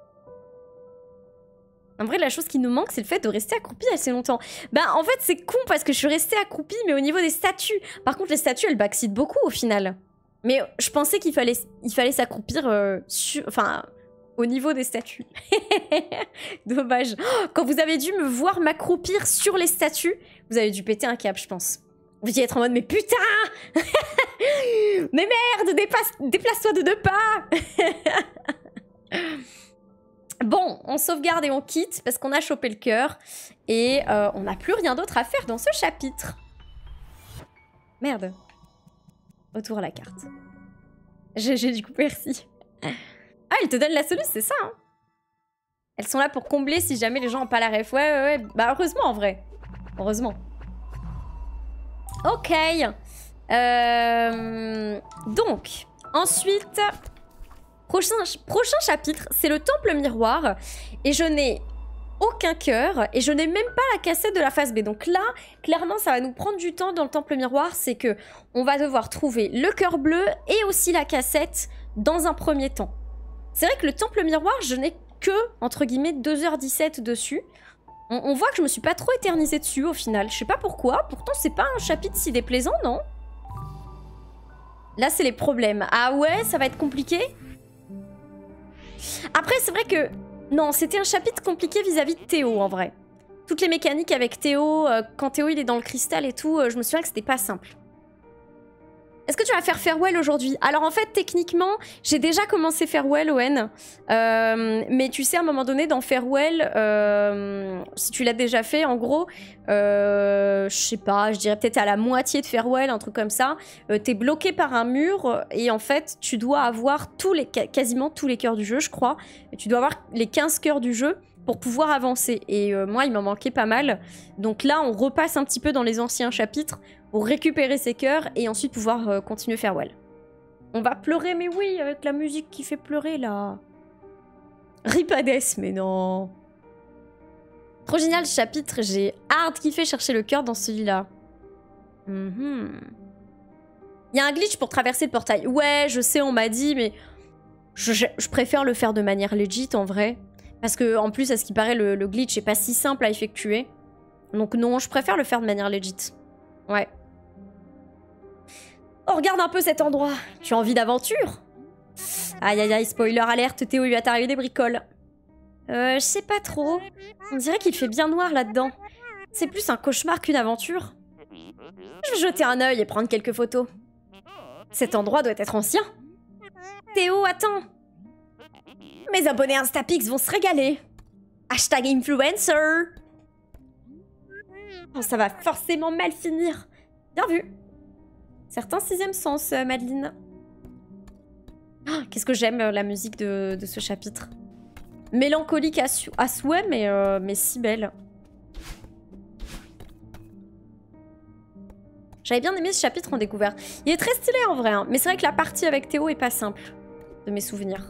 S1: En vrai, la chose qui nous manque, c'est le fait de rester accroupi assez longtemps. Ben, en fait, c'est con parce que je suis restée accroupie, mais au niveau des statues. Par contre, les statues, elles backseat beaucoup au final. Mais je pensais qu'il fallait s'accroupir enfin, au niveau des statues. Dommage. Quand vous avez dû me voir m'accroupir sur les statues, vous avez dû péter un câble, je pense. Vous deviez être en mode, mais putain. Mais merde, déplace-toi de 2 pas. Bon, on sauvegarde et on quitte parce qu'on a chopé le cœur. Et on n'a plus rien d'autre à faire dans ce chapitre. Merde. Retour à la carte. GG du coup, merci. Ah, elle te donne la solution, c'est ça, hein. Elles sont là pour combler si jamais les gens n'ont pas la ref. Ouais. Bah, heureusement, en vrai. Heureusement. Ok. Donc, ensuite... Prochain chapitre, c'est le temple miroir. Et je n'ai aucun cœur et je n'ai même pas la cassette de la phase B. Donc là, clairement, ça va nous prendre du temps dans le temple miroir. C'est que on va devoir trouver le cœur bleu et aussi la cassette dans un premier temps. C'est vrai que le temple miroir, je n'ai que, entre guillemets, 2h17 dessus. On voit que je me suis pas trop éternisée dessus au final. Je sais pas pourquoi. Pourtant, c'est pas un chapitre si déplaisant, non? Là, c'est les problèmes. Ah ouais, ça va être compliqué. Après, c'est vrai que... Non, c'était un chapitre compliqué vis-à-vis de Théo, en vrai. Toutes les mécaniques avec Théo, quand Théo il est dans le cristal et tout, je me souviens que c'était pas simple. Est-ce que tu vas faire Farewell aujourd'hui? Alors en fait, techniquement, j'ai déjà commencé Farewell, Owen. Mais tu sais, à un moment donné, dans Farewell, si tu l'as déjà fait, en gros, je sais pas, je dirais peut-être à la moitié de Farewell, un truc comme ça. T'es bloqué par un mur et en fait, tu dois avoir quasiment tous les cœurs du jeu, je crois. Et tu dois avoir les 15 cœurs du jeu pour pouvoir avancer. Et moi, il m'en manquait pas mal. Donc là, on repasse un petit peu dans les anciens chapitres pour récupérer ses cœurs et ensuite pouvoir continuer Farewell. On va pleurer, mais oui, avec la musique qui fait pleurer, là. Rip Hades, mais non. Trop génial ce chapitre, j'ai hard kiffé chercher le cœur dans celui-là. Il y a un glitch pour traverser le portail. Ouais, je sais, on m'a dit, mais je préfère le faire de manière legit, en vrai. Parce que, en plus, à ce qui paraît, le glitch est pas si simple à effectuer. Donc non, je préfère le faire de manière legit. Ouais. Oh, regarde un peu cet endroit. Tu as envie d'aventure? Aïe aïe aïe, spoiler alerte, Théo lui est arrivé des bricoles. Je sais pas trop. On dirait qu'il fait bien noir là-dedans. C'est plus un cauchemar qu'une aventure. Je vais jeter un œil et prendre quelques photos. Cet endroit doit être ancien. Théo, attends. Mes abonnés Instapix vont se régaler. Hashtag influencer. Oh, ça va forcément mal finir. Bien vu. Certain sixième sens, Madeline. Oh, qu'est-ce que j'aime la musique de ce chapitre. Mélancolique à souhait, mais si belle. J'avais bien aimé ce chapitre en découverte. Il est très stylé en vrai, hein, mais c'est vrai que la partie avec Théo est pas simple, de mes souvenirs.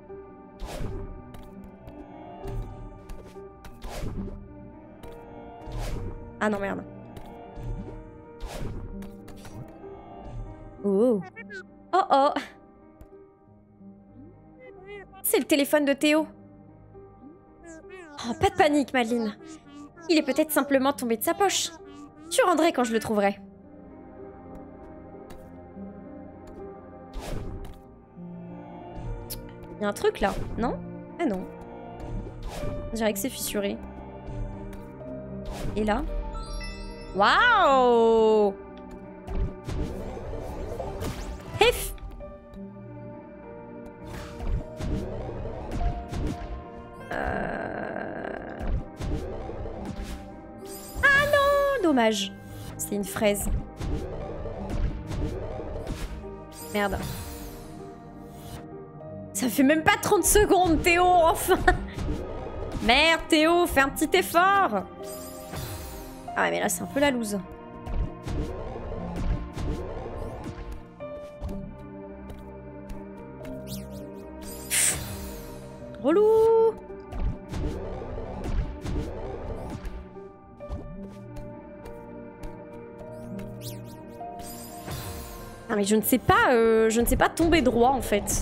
S1: Ah non, merde. Oh. Oh oh. C'est le téléphone de Théo. Oh, pas de panique, Madeline. Il est peut-être simplement tombé de sa poche. Tu rendrai quand je le trouverai. Il y a un truc là, non? Ah non. On dirait que c'est fissuré. Et là? Waouh! Hef! Ah non! Dommage. C'est une fraise. Merde. Ça fait même pas 30 secondes, Théo, enfin! Merde, Théo, fais un petit effort! Ah ouais, mais là, c'est un peu la loose. Relou! Ah mais je ne sais pas tomber droit en fait.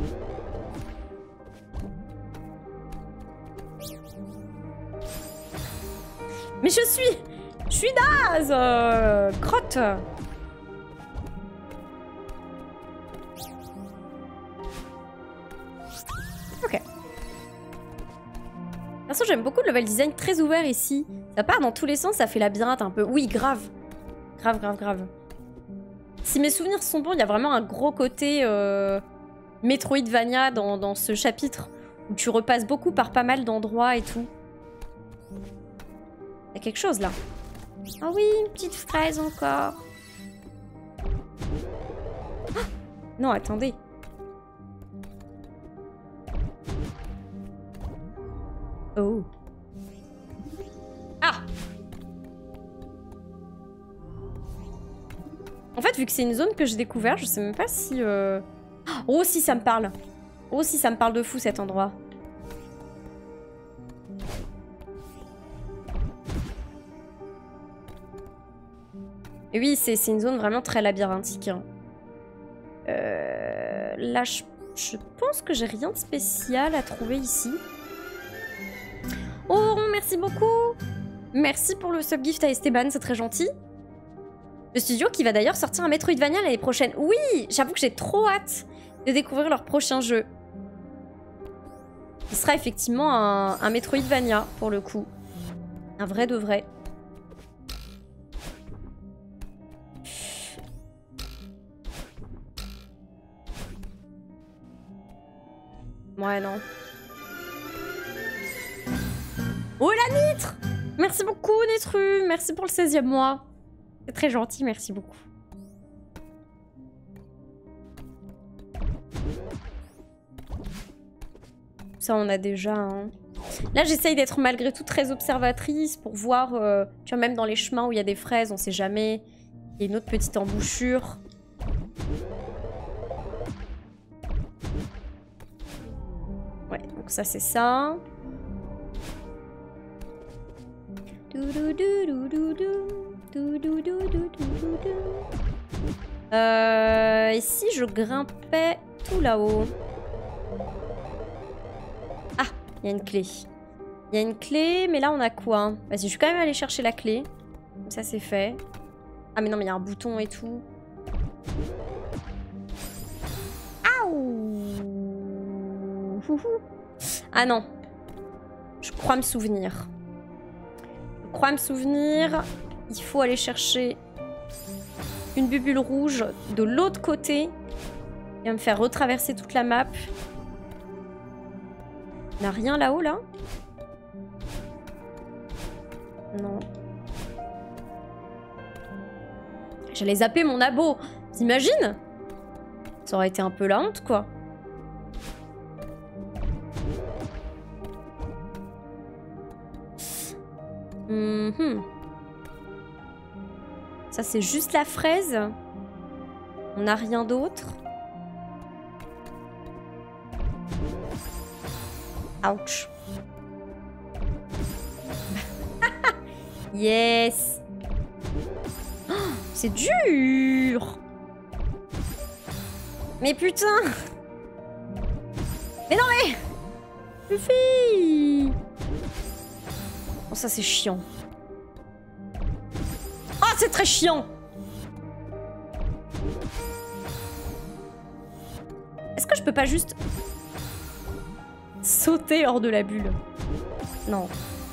S1: Mais je suis naze, crotte. Ok. Perso, j'aime beaucoup le level design très ouvert ici. Ça part dans tous les sens, ça fait labyrinthe un peu. Oui, grave. Grave, grave, grave. Si mes souvenirs sont bons, il y a vraiment un gros côté Metroidvania dans ce chapitre. Où tu repasses beaucoup par pas mal d'endroits et tout. Il y a quelque chose là. Ah oui, une petite fraise encore. Ah non, attendez. Oh. Ah! En fait, vu que c'est une zone que j'ai découvert, je sais même pas si... Oh si, ça me parle. Oh si, ça me parle de fou cet endroit. Et oui, c'est une zone vraiment très labyrinthique. Hein. Là, je pense que j'ai rien de spécial à trouver ici. Oh, merci beaucoup. Merci pour le subgift à Esteban, c'est très gentil. Le studio qui va d'ailleurs sortir un Metroidvania l'année prochaine. Oui, j'avoue que j'ai trop hâte de découvrir leur prochain jeu. Il sera effectivement un Metroidvania, pour le coup. Un vrai de vrai. Ouais, non. Oh, la Nitre! Merci beaucoup, Nitru. Merci pour le 16e mois. C'est très gentil, merci beaucoup. Ça, on a déjà... Hein. Là, j'essaye d'être malgré tout très observatrice pour voir... tu vois, même dans les chemins où il y a des fraises, on sait jamais. Il y a une autre petite embouchure. Ouais, donc ça, c'est ça. Et si je grimpais tout là-haut? Ah, il y a une clé. Il y a une clé, mais là on a quoi? Vas-y, je suis quand même allée chercher la clé. Ça c'est fait. Ah mais non, mais il y a un bouton et tout. Aouh! Ah non. Je crois me souvenir. Il faut aller chercher une bubule rouge de l'autre côté et me faire retraverser toute la map. Il n'y a rien là-haut, là? Non. J'allais zapper mon abo. T'imagines? Ça aurait été un peu la honte, quoi. Ça, c'est juste la fraise. On n'a rien d'autre. Ouch. Yes. Oh, c'est dur. Mais putain. Mais non mais. Luffy. Oh, ça c'est chiant. Oh, c'est très chiant. Est-ce que je peux pas juste sauter hors de la bulle? Non.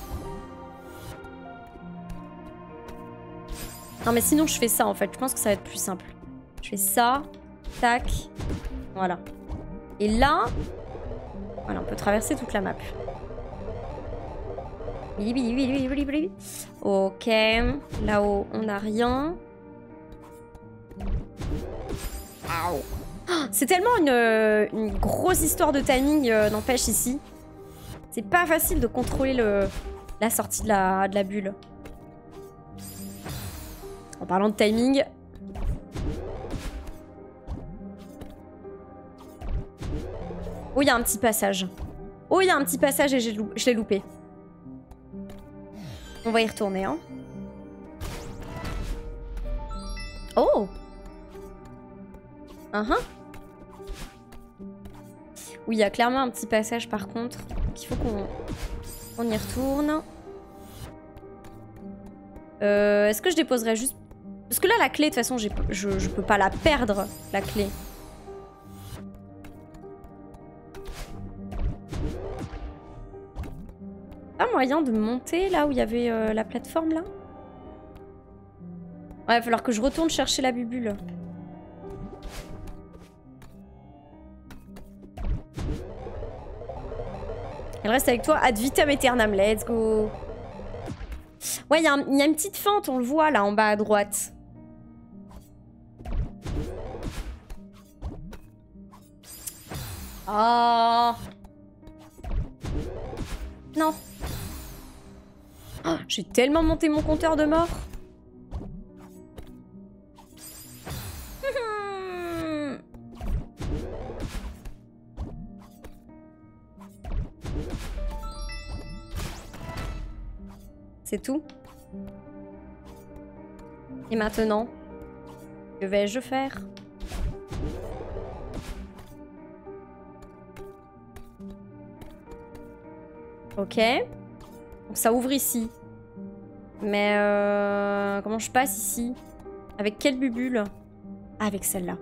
S1: Non mais sinon je fais ça en fait. Je pense que ça va être plus simple. Je fais ça. Tac. Voilà. Et là... Voilà, on peut traverser toute la map. Ok. Là-haut, on n'a rien. C'est tellement une grosse histoire de timing, n'empêche, ici. C'est pas facile de contrôler la sortie de la bulle. En parlant de timing... Oh, il y a un petit passage. Oh, il y a un petit passage et je l'ai loupé. On va y retourner, hein. Oh! Oui, il y a clairement un petit passage par contre. Donc il faut qu'on y retourne. Est-ce que je déposerais juste... Parce que là, la clé, de toute façon, je peux pas la perdre, la clé. Pas moyen de monter là où il y avait la plateforme, là? Ouais, il va falloir que je retourne chercher la bubule. Elle reste avec toi ad vitam aeternam. Let's go. Ouais, il y a une petite fente, on le voit là en bas à droite. Oh. Non. Oh, j'ai tellement monté mon compteur de mort. C'est tout? Et maintenant, que vais-je faire? Ok. Donc ça ouvre ici. Mais comment je passe ici? Avec quelle bubule? Ah, avec celle-là.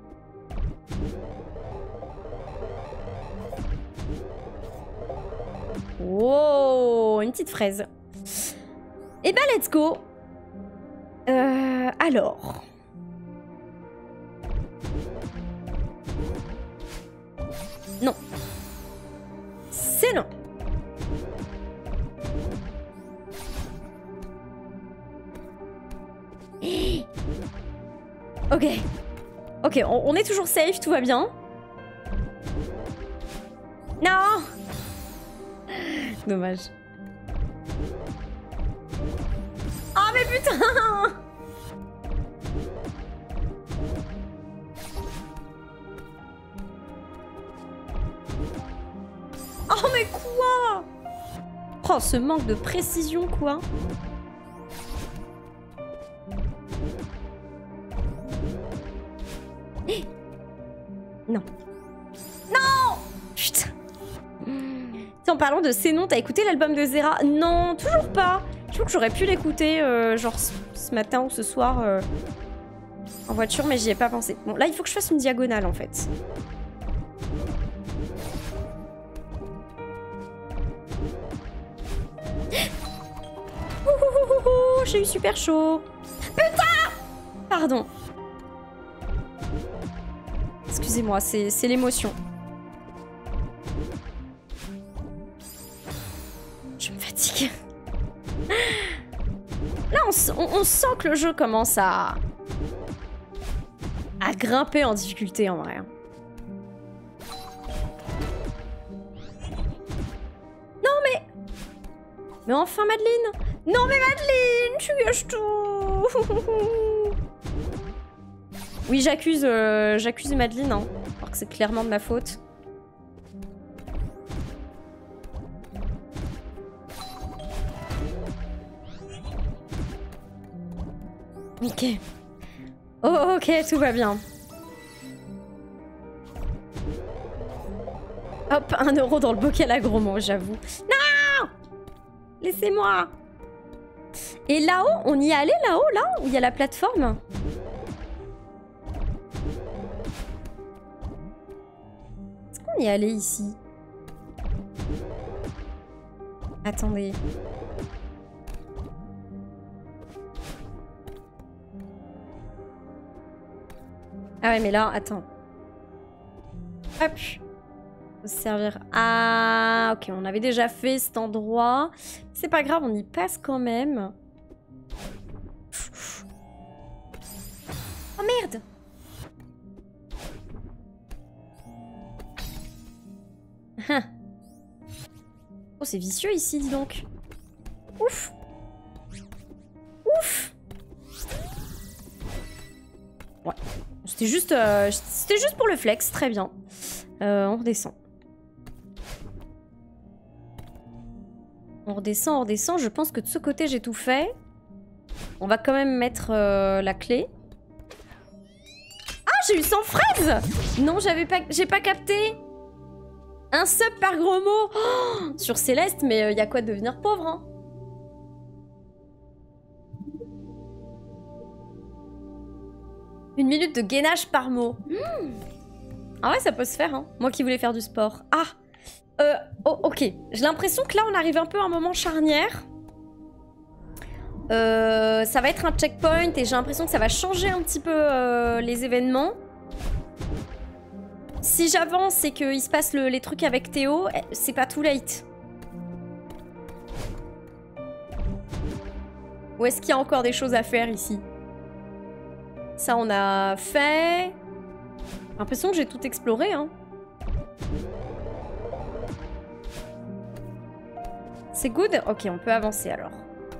S1: Wow, une petite fraise. Eh ben, let's go. Alors. Non. C'est non. Ok. Ok, on est toujours safe, tout va bien. Non. Dommage. Oh mais putain. Oh mais quoi? Oh, ce manque de précision, quoi. Non. Non. Putain. En parlant de ces noms, t'as écouté l'album de Zera? Non, toujours pas. Je trouve que j'aurais pu l'écouter genre ce matin ou ce soir en voiture, mais j'y ai pas pensé. Bon, là, il faut que je fasse une diagonale, en fait. J'ai eu super chaud. Putain! Pardon. Excusez-moi, c'est l'émotion. Je me fatigue. Là, on sent que le jeu commence à grimper en difficulté, en vrai. Non, mais... Mais enfin, Madeline! Non, mais Madeline! Tu gâches tout! Oui, j'accuse Madeline, hein, alors que c'est clairement de ma faute. Ok. Oh, ok, tout va bien. Hop, 1 € dans le bocal à gros mots, j'avoue. Non! Laissez-moi! Et là-haut, on y est allé là-haut, là, où il y a la plateforme? Est-ce qu'on y est allé ici? Attendez. Ah ouais, mais là, attends. Hop. Faut se servir. Ah, ok, on avait déjà fait cet endroit. C'est pas grave, on y passe quand même. Oh merde! Oh, c'est vicieux ici, dis donc. Ouf! Ouf! Ouais. C'était juste pour le flex, très bien. On redescend. On redescend. Je pense que de ce côté, j'ai tout fait. On va quand même mettre la clé. Ah, j'ai eu 100 fraises! Non, j'ai pas capté. Un sub par gros mot. Oh, sur Céleste, mais y a quoi de devenir pauvre, hein? Une minute de gainage par mot. Ah ouais, ça peut se faire, hein. Moi qui voulais faire du sport. Ah, oh, ok. J'ai l'impression que là, on arrive un peu à un moment charnière. Ça va être un checkpoint et j'ai l'impression que ça va changer un petit peu les événements. Si j'avance et qu'il se passe les trucs avec Théo, c'est pas too late. Ou est-ce qu'il y a encore des choses à faire ici? Ça, on a fait... J'ai l'impression que j'ai tout exploré, hein. C'est good? Ok, on peut avancer alors.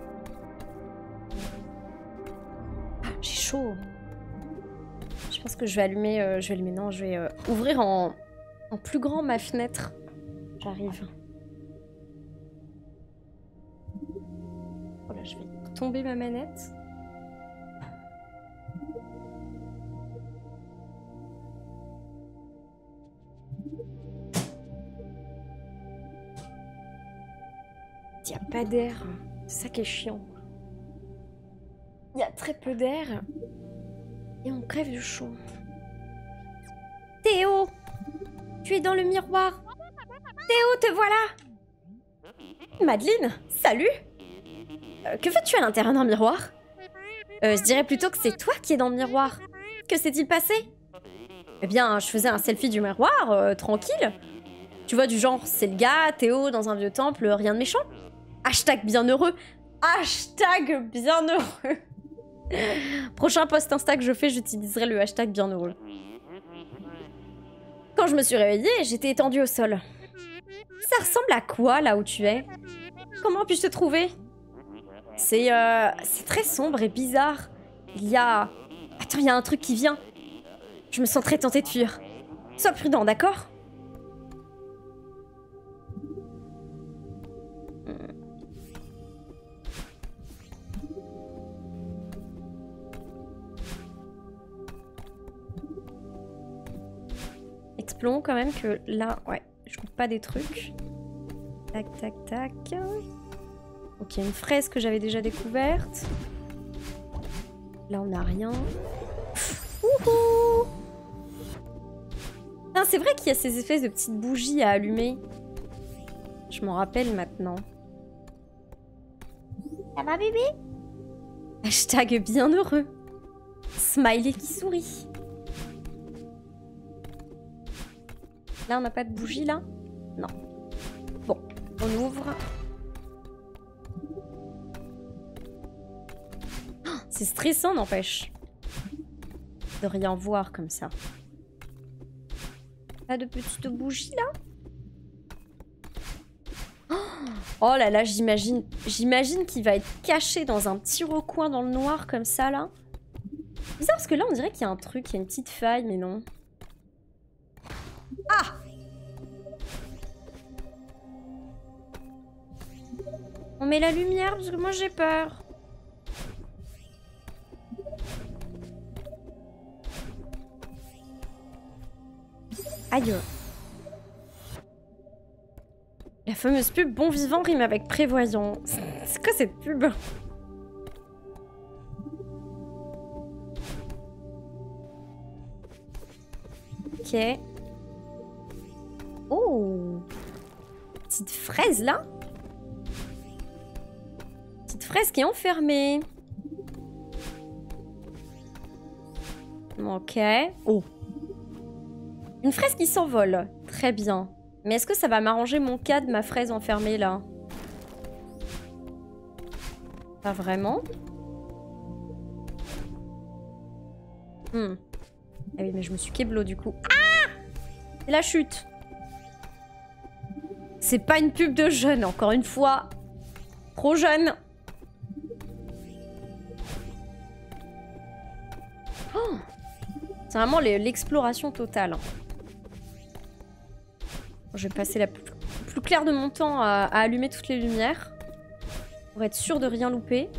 S1: Ah, j'ai chaud. Je pense que je vais allumer... non, je vais ouvrir en plus grand ma fenêtre. J'arrive. Oh là, je vais tomber ma manette. Il n'y a pas d'air. C'est ça qui est chiant. Il y a très peu d'air. Et on crève de chaud. Théo! Tu es dans le miroir. Théo, te voilà! Madeleine, salut! Que fais-tu à l'intérieur d'un miroir? Je dirais plutôt que c'est toi qui es dans le miroir. Que s'est-il passé? Eh bien, je faisais un selfie du miroir, tranquille. Tu vois, du genre, c'est le gars, Théo, dans un vieux temple, rien de méchant. Hashtag bienheureux. Hashtag bienheureux. Prochain post Insta que je fais, j'utiliserai le hashtag bienheureux. Quand je me suis réveillée, j'étais étendue au sol. Ça ressemble à quoi, là où tu es? Comment puis-je te trouver? C'est très sombre et bizarre. Il y a... Attends, il y a un truc qui vient. Je me sens très tentée de fuir. Sois prudent, d'accord? Explorons quand même que là... Ouais, je coupe pas des trucs. Tac, tac, tac. Ok, une fraise que j'avais déjà découverte. Là, on n'a rien. Wouhou! C'est vrai qu'il y a ces espèces de petites bougies à allumer. Je m'en rappelle maintenant. Ça va, bébé? Hashtag bienheureux. Smiley qui sourit. Là, on n'a pas de bougie, là? Non. Bon, on ouvre. Oh, c'est stressant, n'empêche. De rien voir comme ça. Pas de petite bougie, là? Oh là là, j'imagine qu'il va être caché dans un petit recoin dans le noir, comme ça, là. Bizarre, parce que là, on dirait qu'il y a un truc, il y a une petite faille, mais non. Ah! On met la lumière parce que moi j'ai peur. Aïe. La fameuse pub Bon Vivant rime avec prévoyant. C'est quoi cette pub? Ok. Oh! Petite fraise là? Petite fraise qui est enfermée. Ok. Oh! Une fraise qui s'envole. Très bien. Mais est-ce que ça va m'arranger mon cas de ma fraise enfermée là? Pas vraiment. Ah oui, mais je me suis keblo du coup. Ah! C'est la chute. C'est pas une pub de jeune, encore une fois. Trop jeune. Oh, c'est vraiment l'exploration totale. Je vais passer la plus claire de mon temps à allumer toutes les lumières. Pour être sûr de rien louper.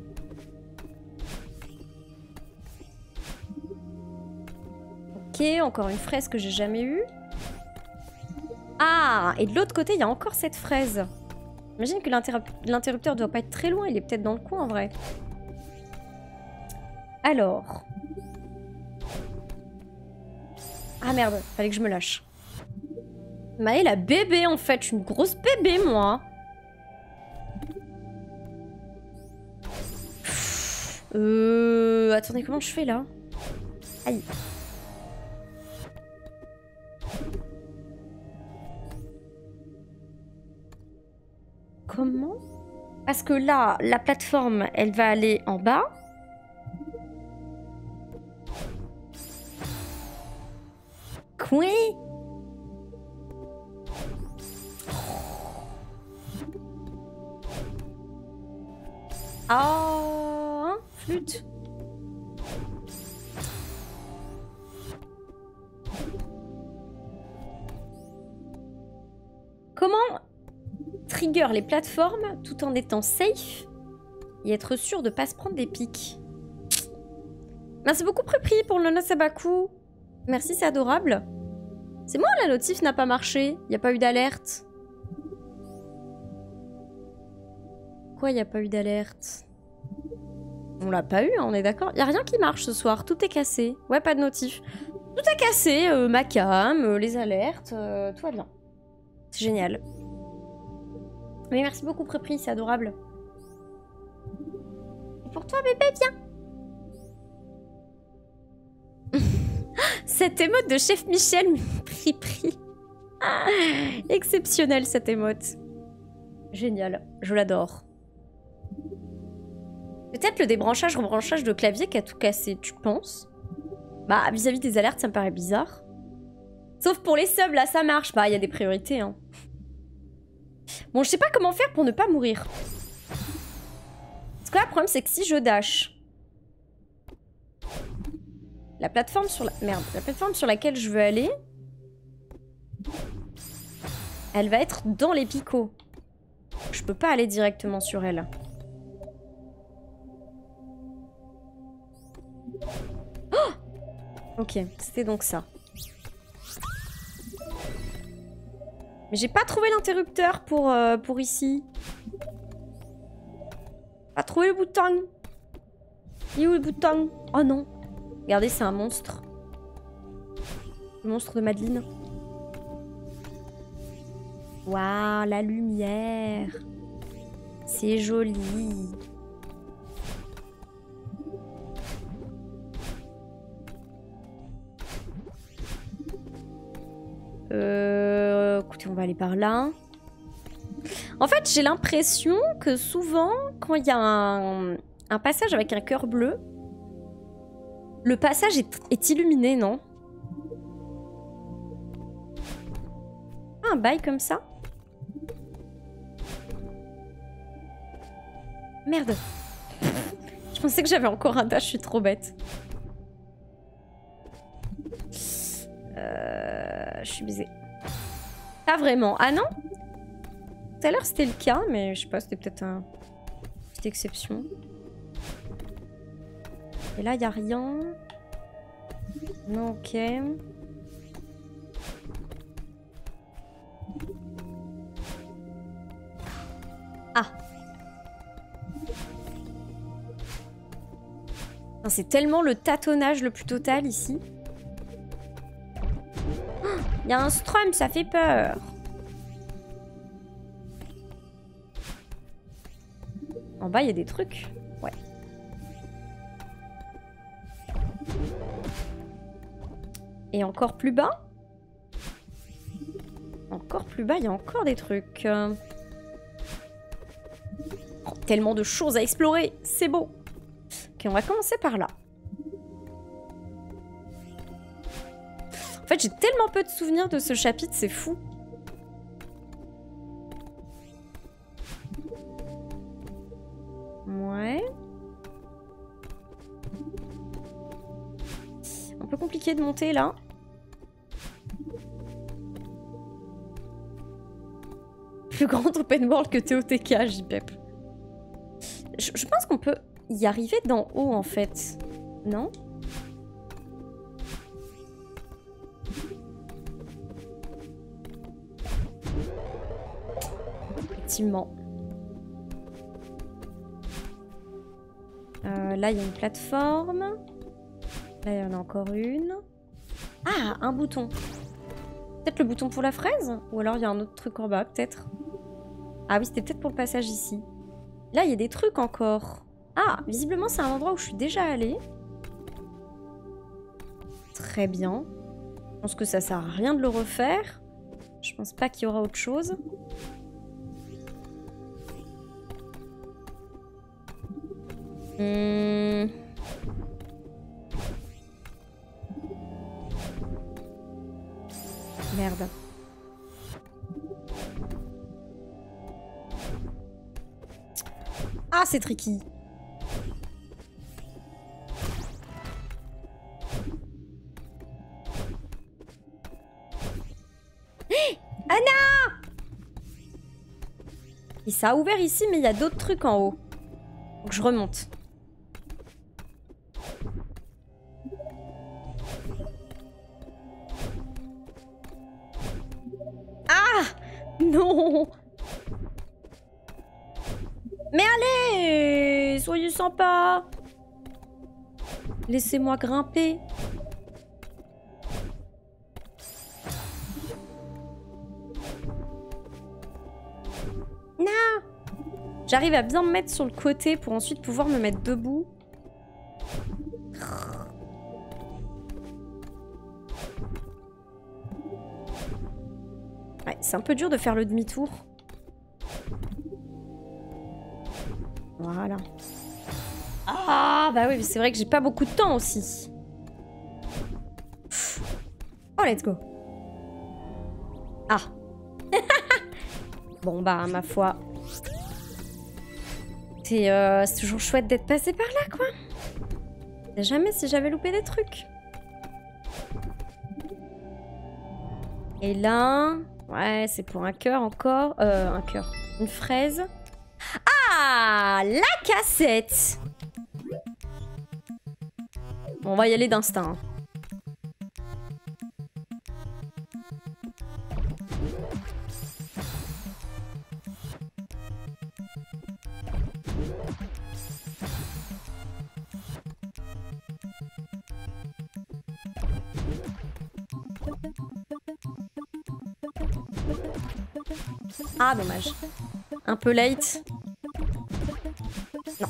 S1: Ok, encore une fraise que j'ai jamais eue. Ah, et de l'autre côté, il y a encore cette fraise. J'imagine que l'interrupteur doit pas être très loin. Il est peut-être dans le coin, en vrai. Alors. Ah merde, fallait que je me lâche. Maë, la bébé, en fait. Je suis une grosse bébé, moi. Attendez, comment je fais, là? Aïe. Comment? Parce que là, la plateforme, elle va aller en bas. Quoi? Oh, hein, flûte. Comment trigger les plateformes tout en étant safe et être sûr de pas se prendre des pics? Merci beaucoup Prépri pour le Nosabaku. Merci, c'est adorable. C'est moi, la notif n'a pas marché. Il n'y a pas eu d'alerte. Pourquoi il n'y a pas eu d'alerte? On l'a pas eu, hein, on est d'accord? Il n'y a rien qui marche ce soir, tout est cassé. Ouais, pas de notif. Tout est cassé, ma cam, les alertes, tout va bien. C'est génial. Mais merci beaucoup Prépris, c'est adorable. Et pour toi bébé, viens. Cette émote de Chef Michel, Prépris. Ah, exceptionnel cette émote. Génial, je l'adore. Peut-être le débranchage, rebranchage de clavier qui a tout cassé, tu penses? Bah, vis-à-vis des alertes, ça me paraît bizarre. Sauf pour les subs, là, ça marche. Bah, il y a des priorités, hein. Bon, je sais pas comment faire pour ne pas mourir. Parce que là, le problème, c'est que si je dash... La plateforme sur la... Merde. La plateforme sur laquelle je veux aller... Elle va être dans les picots. Je peux pas aller directement sur elle. Oh! Ok, c'était donc ça. Mais j'ai pas trouvé l'interrupteur pour ici. Pas trouvé le bouton. Il est où le bouton? Oh non. Regardez, c'est un monstre. Le monstre de Madeleine. Waouh, la lumière. C'est joli. Écoutez, on va aller par là. En fait, j'ai l'impression que souvent, quand il y a un passage avec un cœur bleu, le passage est illuminé, non? Un bail comme ça? Merde. Je pensais que j'avais encore un dash, je suis trop bête. Je suis baisée. Pas vraiment. Ah non? Tout à l'heure c'était le cas, mais je sais pas, c'était peut-être une petite exception. Et là, il n'y a rien. Non, ok. Ah. C'est tellement le tâtonnage le plus total ici. Il y a un strum, ça fait peur. En bas, il y a des trucs. Ouais. Et encore plus bas? Encore plus bas, il y a encore des trucs. Oh, tellement de choses à explorer. C'est beau. Ok, on va commencer par là. En fait, j'ai tellement peu de souvenirs de ce chapitre, c'est fou. Ouais. Un peu compliqué de monter là. Plus grand open world que TOTK, JPEP. Je pense qu'on peut y arriver d'en haut en fait. Non ? Effectivement. Là, il y a une plateforme. Là, il y en a encore une. Ah, un bouton. Peut-être le bouton pour la fraise? Ou alors il y a un autre truc en bas, peut-être. Ah oui, c'était peut-être pour le passage ici. Là, il y a des trucs encore. Ah, visiblement, c'est un endroit où je suis déjà allée. Très bien. Je pense que ça sert à rien de le refaire. Je pense pas qu'il y aura autre chose. Merde. Ah, c'est tricky. Anna! Et ça a ouvert ici, mais il y a d'autres trucs en haut. Donc je remonte. Ah! Non! Mais soyez sympa. Laissez-moi grimper. Non. J'arrive à bien me mettre sur le côté pour ensuite pouvoir me mettre debout. Ouais, c'est un peu dur de faire le demi-tour. Voilà. Ah, bah oui, mais c'est vrai que j'ai pas beaucoup de temps aussi. Oh, let's go. Ah. Bon, bah, ma foi. C'est toujours chouette d'être passé par là, quoi. Je sais jamais si j'avais loupé des trucs. Et là... Ouais, c'est pour un cœur encore. Un cœur. Une fraise. Ah, la cassette. Bon, on va y aller d'instinct. Ah, dommage. Un peu late. Non.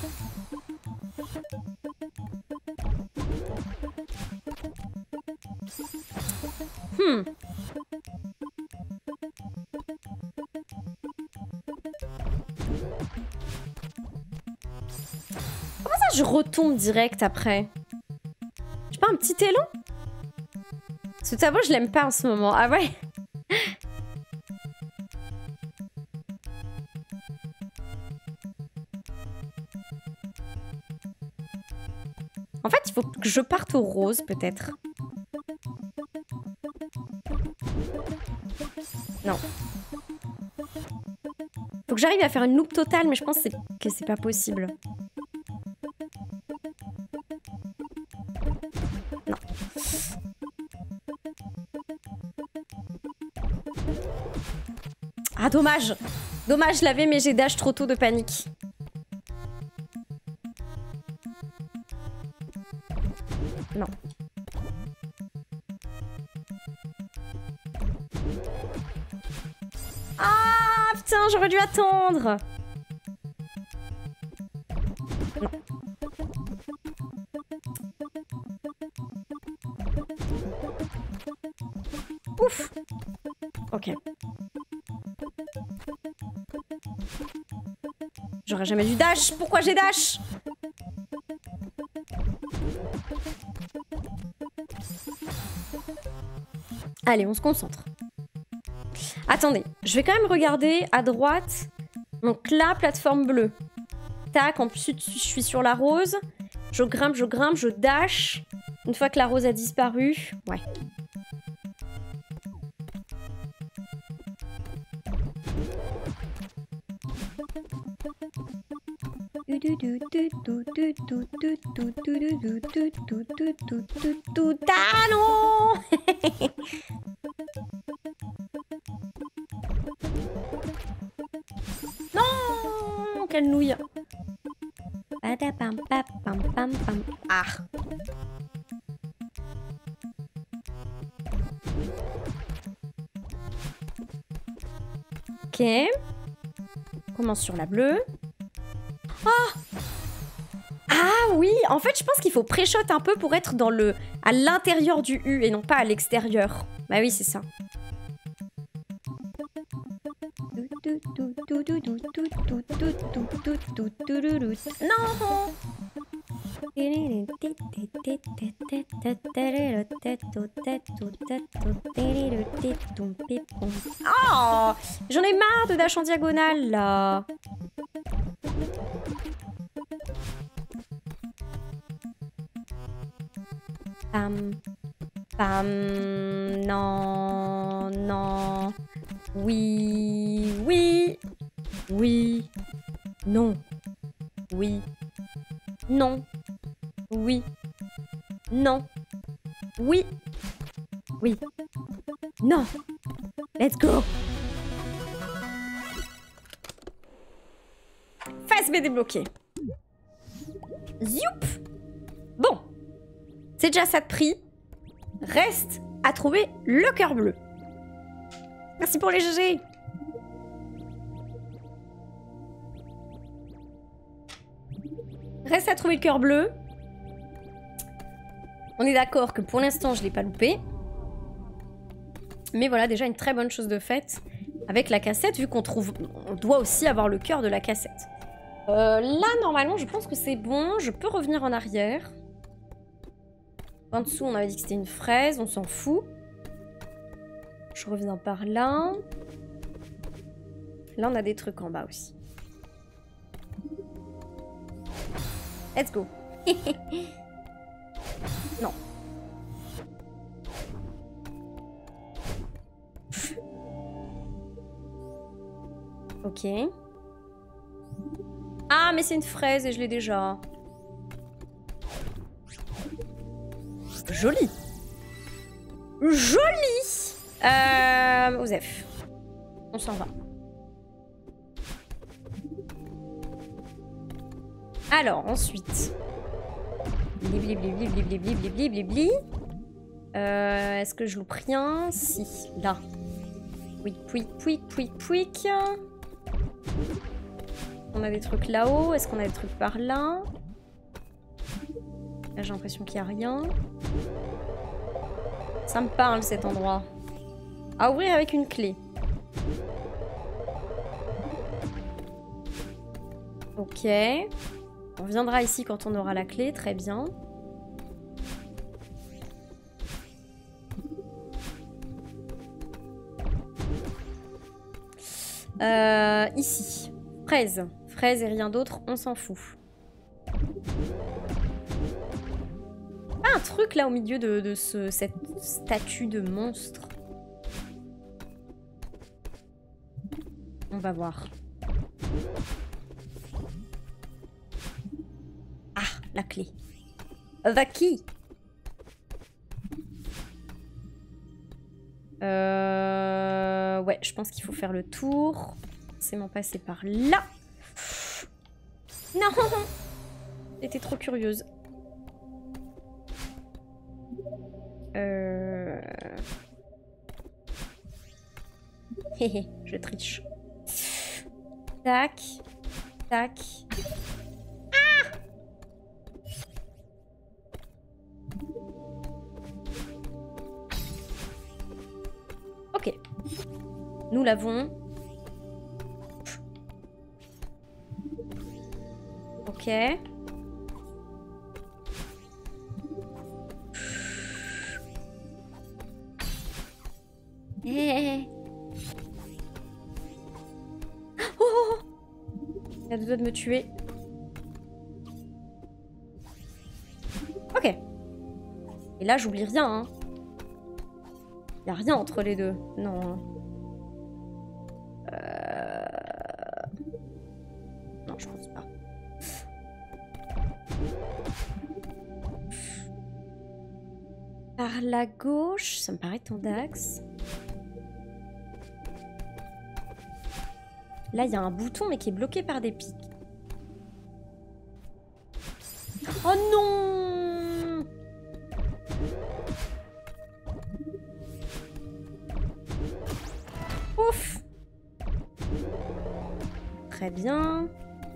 S1: Comment ça, je retombe direct après? J'ai pas un petit élan? Ce tableau, je l'aime pas en ce moment. Ah ouais? En fait, il faut que je parte au rose, peut-être. Non. Faut que j'arrive à faire une loupe totale, mais je pense que c'est pas possible. Non. Ah, dommage. Dommage, je l'avais, mais j'ai dash trop tôt de panique. Non. Ah, putain, j'aurais dû attendre. Non. Ouf. Ok. J'aurais jamais dû dash. Pourquoi j'ai dash? Allez, on se concentre. Attendez, je vais quand même regarder à droite. Donc là, plateforme bleue. Tac, ensuite je suis sur la rose. Je grimpe, je dash. Une fois que la rose a disparu. Ouais. Ah non. Non, quelle nouille. Ah. Ok. On commence sur la bleue. Oh. Ah oui, en fait, je pense qu'il faut pré-shot un peu pour être dans à l'intérieur du U et non pas à l'extérieur. Bah oui, c'est ça. Non. Oh, j'en ai marre de dash en diagonale, là. Pam. Pam. Non. Non. Oui. Oui. Oui. Non. Oui. Non. Oui. Non. Oui. Oui. Non. Let's go. Phase B débloquée. Zioup. Bon. C'est déjà ça de prix. Reste à trouver le cœur bleu. Merci pour les GG. Reste à trouver le cœur bleu. On est d'accord que pour l'instant, je ne l'ai pas loupé. Mais voilà, déjà une très bonne chose de faite avec la cassette, vu qu'on doit aussi avoir le cœur de la cassette. Là, normalement, je pense que c'est bon. Je peux revenir en arrière. En dessous, on avait dit que c'était une fraise. On s'en fout. Je reviens par là. Là, on a des trucs en bas aussi. Let's go. Non. Ok. Ah, mais c'est une fraise et je l'ai déjà. Joli. Joli. Osef. On s'en va. Alors, ensuite. Blibli, blibli, blibli, blibli, blibli, blibli. Est-ce que je loupe rien? Si, là. Pouic, pouic, pouic, pouic, pouic. On a des trucs là-haut. Est-ce qu'on a des trucs par là? Là, j'ai l'impression qu'il n'y a rien. Ça me parle, cet endroit. À ouvrir avec une clé. Ok. On reviendra ici quand on aura la clé. Très bien. Ici. Fraise. Fraise et rien d'autre, on s'en fout. Ah, un truc là au milieu de cette statue de monstre. On va voir. Ah, la clé. The key. Ouais, je pense qu'il faut faire le tour. C'est m'en passer par là. Non. J'étais trop curieuse. Héhé, je triche. Tac. Tac. Ah! Ok. Nous l'avons. Ok. Oh! Il a deux doigts de me tuer. Ok. Et là, j'oublie rien, hein. Il n'y a rien entre les deux. Non. Non, je pense pas. Par la gauche, ça me paraît ton axe. Là, il y a un bouton, mais qui est bloqué par des pics. Oh non! Ouf! Très bien.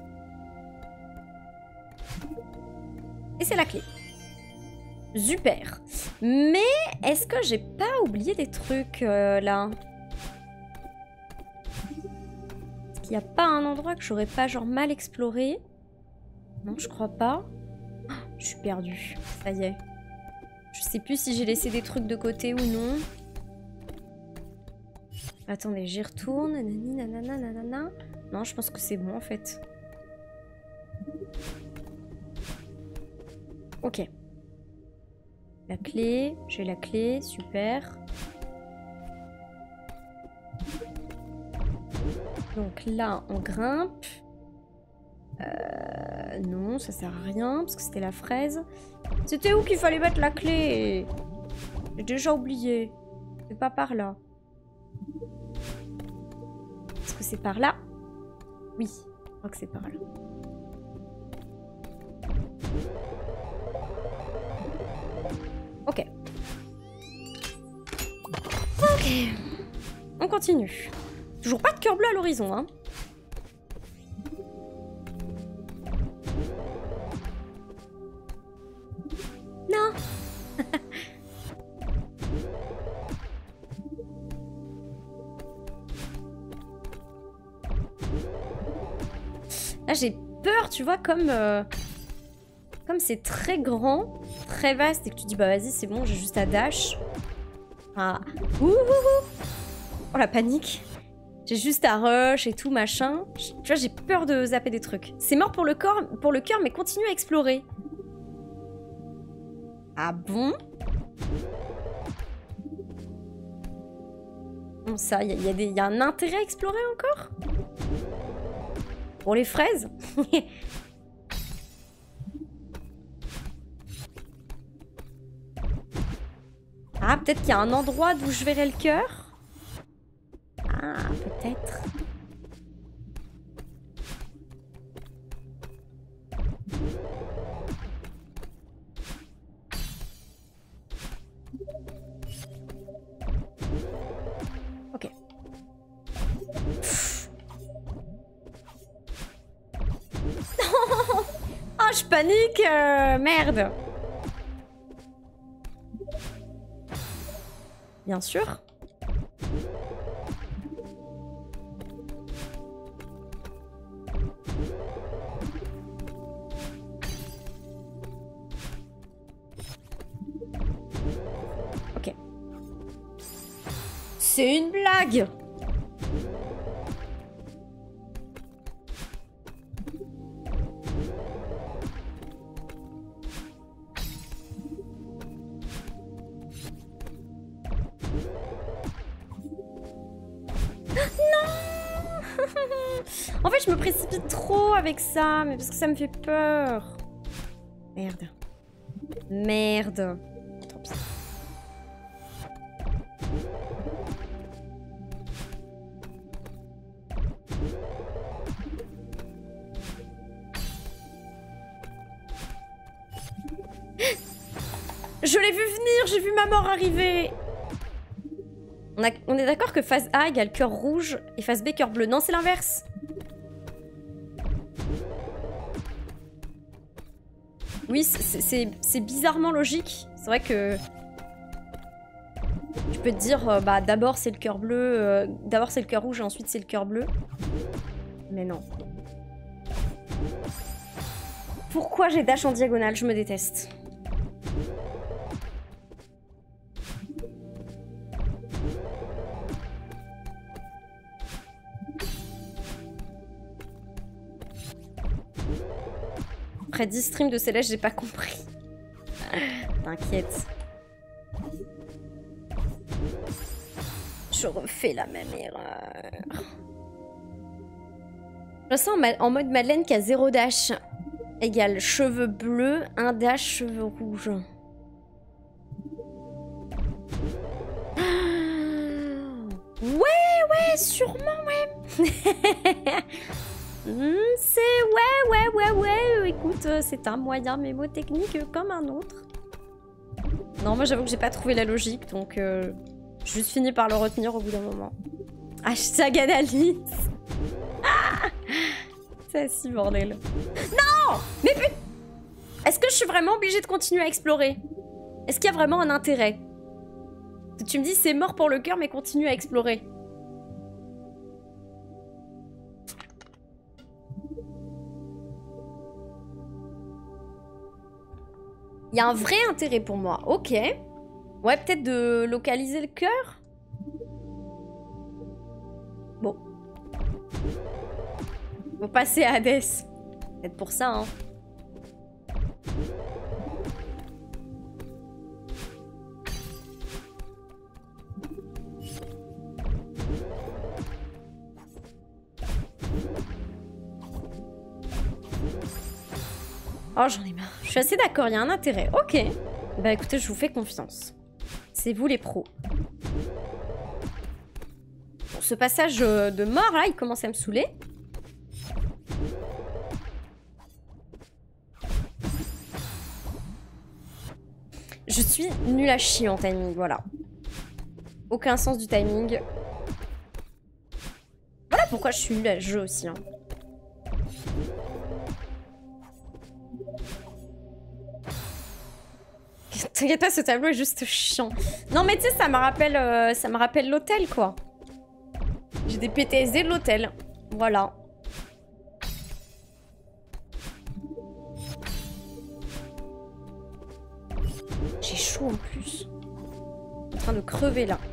S1: Et c'est la clé. Super. Mais est-ce que j'ai pas oublié des trucs là? Est-ce qu'il n'y a pas un endroit que j'aurais pas genre mal exploré? Non, je crois pas. Oh, je suis perdue. Ça y est. Je sais plus si j'ai laissé des trucs de côté ou non. Attendez, j'y retourne. Nanani, nanana, nanana. Non, je pense que c'est bon en fait. Ok. La clé, j'ai la clé, super. Donc là, on grimpe. Non, ça sert à rien, parce que c'était la fraise. C'était où qu'il fallait mettre la clé? J'ai déjà oublié. C'est pas par là. Est-ce que c'est par là? Oui, je crois que c'est par là. Ok. On continue. Toujours pas de cœur bleu à l'horizon, hein. Non. Là, j'ai peur, tu vois, comme c'est très grand, très vaste, et que tu dis, bah vas-y, c'est bon, j'ai juste à dash. Ah. Ouh, ouh, ouh. Oh, la panique. J'ai juste à rush et tout, machin. Tu vois, j'ai peur de zapper des trucs. C'est mort pour le cœur, mais continue à explorer. Ah bon? Bon, ça, il y a un intérêt à explorer encore? Pour les fraises? Ah, peut-être qu'il y a un endroit d'où je verrai le cœur? Ah, peut-être. Ok. Oh, je panique, merde. Bien sûr. Ok. C'est une blague. En fait, je me précipite trop avec ça, mais parce que ça me fait peur. Merde. Merde. Tant pis. Je l'ai vu venir, j'ai vu ma mort arriver. On est d'accord que phase A égale cœur rouge et phase B cœur bleu. Non, c'est l'inverse. Oui, c'est bizarrement logique. C'est vrai que... Tu peux te dire, bah d'abord c'est le cœur bleu, d'abord c'est le cœur rouge et ensuite c'est le cœur bleu. Mais non. Pourquoi j'ai dash en diagonale? Je me déteste. Après 10 streams de Céleste, j'ai pas compris. T'inquiète. Je refais la même erreur. Je sens en mode Madeleine qui a 0 dash égale cheveux bleus, 1 dash cheveux rouges. Ouais, sûrement, ouais. Ouais. Écoute, c'est un moyen mémotechnique comme un autre. Non, moi j'avoue que j'ai pas trouvé la logique, donc j'ai juste fini par le retenir au bout d'un moment. Hashtag analyse. Ah, c'est si bordel. Non! Mais putain! Est-ce que je suis vraiment obligée de continuer à explorer? Est-ce qu'il y a vraiment un intérêt? Tu me dis c'est mort pour le cœur, mais continue à explorer. Il y a un vrai intérêt pour moi, ok. Ouais, peut-être de localiser le cœur. Bon. Faut passer à Hades. Peut-être pour ça, hein. Oh, j'en ai marre. Je suis assez d'accord, il y a un intérêt. Ok. Bah écoutez, je vous fais confiance. C'est vous les pros. Bon, ce passage de mort, là, il commence à me saouler. Je suis nulle à chier en timing, voilà. Aucun sens du timing. Voilà pourquoi je suis nulle à ce jeu aussi. Hein. T'inquiète pas, ce tableau est juste chiant. Non mais tu sais, ça me rappelle l'hôtel quoi. J'ai des PTSD de l'hôtel. Voilà. J'ai chaud en plus. Je suis en train de crever là.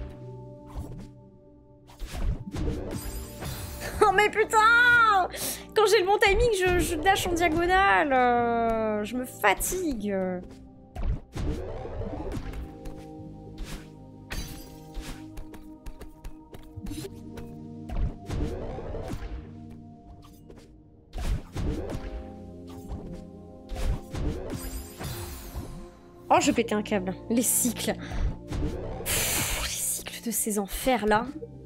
S1: Oh mais putain! Quand j'ai le bon timing, je dash en diagonale. Je me fatigue. Oh, je pétais un câble. Les cycles. Pff, les cycles de ces enfers-là.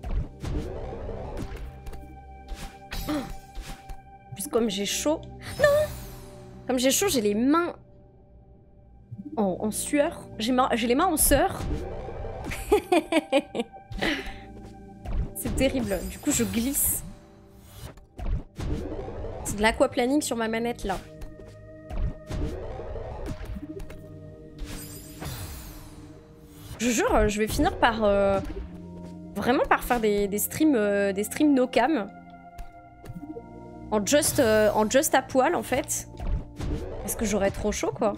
S1: Oh. Plus comme j'ai chaud. Non! Comme j'ai chaud, j'ai les mains en sueur. J'ai les mains en sueur. C'est terrible. Du coup, je glisse. C'est de l'aquaplaning sur ma manette, là. Je jure, je vais finir par... vraiment par faire des streams no cam. En just à poil, en fait. Parce que j'aurais trop chaud, quoi.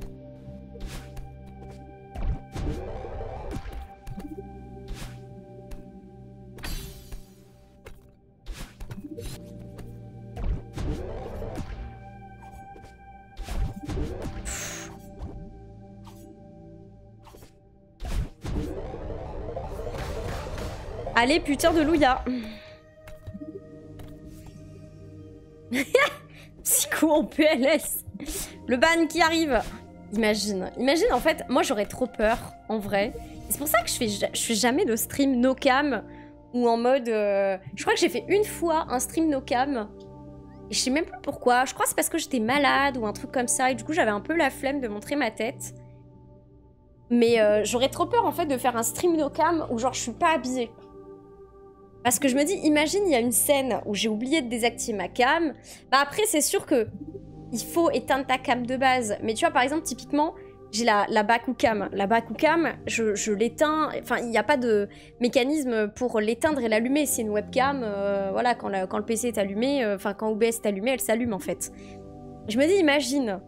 S1: Allez, putain de Louia. Psycho en PLS. Le ban qui arrive. Imagine. Imagine, en fait, moi j'aurais trop peur, en vrai. C'est pour ça que je fais jamais de stream no cam. Ou en mode... Je crois que j'ai fait une fois un stream no cam. Et je sais même plus pourquoi. Je crois que c'est parce que j'étais malade ou un truc comme ça. Et du coup, j'avais un peu la flemme de montrer ma tête. Mais j'aurais trop peur, en fait, de faire un stream no cam où genre je suis pas habillée. Parce que je me dis, imagine, il y a une scène où j'ai oublié de désactiver ma cam. Bah après, c'est sûr que il faut éteindre ta cam de base. Mais tu vois, par exemple, typiquement, j'ai la Baku cam. La Baku cam, je l'éteins. Enfin, il n'y a pas de mécanisme pour l'éteindre et l'allumer. C'est une webcam. Voilà, quand le PC est allumé, enfin, quand OBS est allumé, elle s'allume en fait. Je me dis, imagine,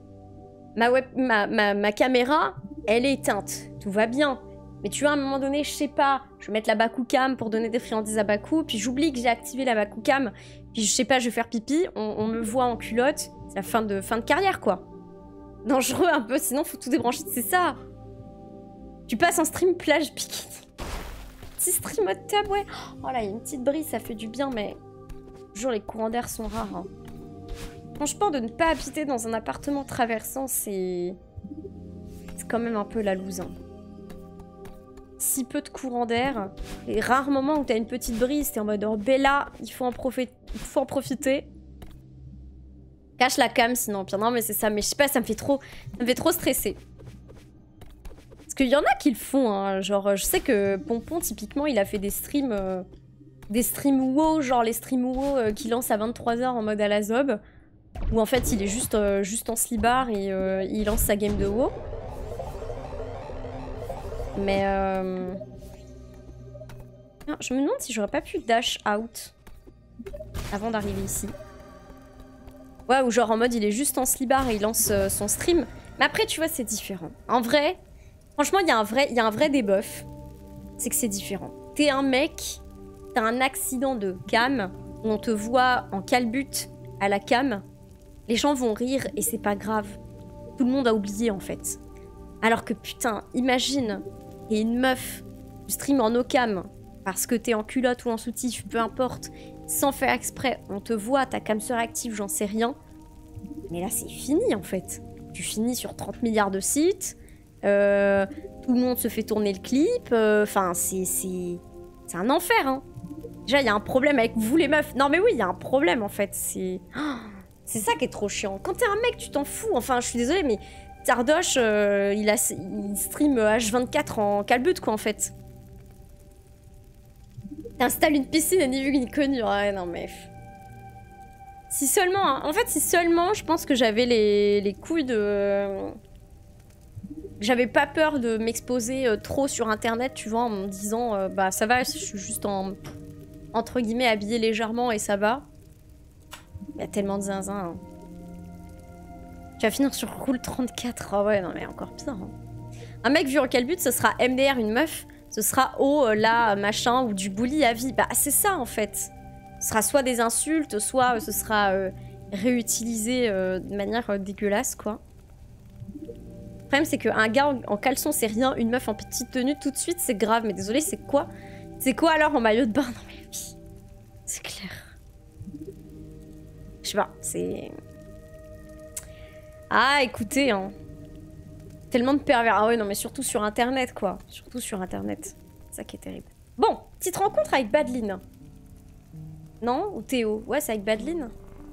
S1: ma caméra, elle est éteinte. Tout va bien. Mais tu vois, à un moment donné, je sais pas, je vais mettre la Baku cam pour donner des friandises à Baku, puis j'oublie que j'ai activé la Baku cam, puis je sais pas, je vais faire pipi, on me voit en culotte, c'est la fin de carrière, quoi. Dangereux un peu, sinon faut tout débrancher, c'est ça. Tu passes en stream plage bikini. Petit stream hot tub, ouais. Oh là, il y a une petite brise, ça fait du bien, mais... Toujours, les courants d'air sont rares. Hein. Franchement, de ne pas habiter dans un appartement traversant, c'est... C'est quand même un peu la loose, hein. Si peu de courant d'air, les rares moments où t'as une petite brise, t'es en mode oh Bella, il faut en profiter. Cache la cam sinon, pire non mais c'est ça, mais je sais pas, ça me fait trop stresser. Parce qu'il y en a qui le font, hein, genre je sais que Pompon typiquement il a fait des streams WoW, genre les streams WoW qu'il lance à 23 h en mode à la zob, où en fait il est juste en slibard et il lance sa game de WoW. Mais non, je me demande si j'aurais pas pu dash out avant d'arriver ici. Ouais, ou genre en mode il est juste en slibard et il lance son stream. Mais après, tu vois, c'est différent. En vrai, franchement, il y a un vrai debuff. C'est que c'est différent. T'es un mec, t'as un accident de cam, où on te voit en calbute à la cam. Les gens vont rire et c'est pas grave. Tout le monde a oublié, en fait. Alors que putain, imagine, t'es une meuf, tu stream en no cam, parce que t'es en culotte ou en soutif, peu importe, sans faire exprès, on te voit, ta cam se réactive, j'en sais rien. Mais là, c'est fini, en fait. Tu finis sur 30 milliards de sites, tout le monde se fait tourner le clip, enfin, c'est un enfer, hein. Déjà, il y a un problème avec vous, les meufs. Non, mais oui, il y a un problème, en fait, c'est... C'est ça qui est trop chiant. Quand t'es un mec, tu t'en fous. Enfin, je suis désolée, mais... Tardoche, il stream H24 en calbute, quoi, en fait. T'installes une piscine et ni vu ni connu. Ouais, non mais... Si seulement... Hein. En fait, si seulement, je pense que j'avais les couilles de... J'avais pas peur de m'exposer trop sur internet, tu vois, en me disant... bah ça va, je suis juste en... Entre guillemets, habillée légèrement et ça va. Il y a tellement de zinzin. Hein. Tu vas finir sur Rule 34. Ah ouais, non mais encore pire. Hein. Un mec vu en quel but, ce sera MDR, une meuf. Ce sera là, machin, ou du bully à vie. Bah c'est ça en fait. Ce sera soit des insultes, soit ce sera réutilisé de manière dégueulasse, quoi. Le problème, c'est qu'un gars en caleçon, c'est rien. Une meuf en petite tenue, tout de suite, c'est grave. Mais désolé, c'est quoi? C'est quoi alors en maillot de bain? Non mais oui, c'est clair. Je sais pas, c'est... Ah, écoutez, hein. Tellement de pervers. Ah ouais, non mais surtout sur Internet, quoi. Surtout sur Internet. C'est ça qui est terrible. Bon, petite rencontre avec Badeline. Non? Ou Théo? Ouais, c'est avec Badeline.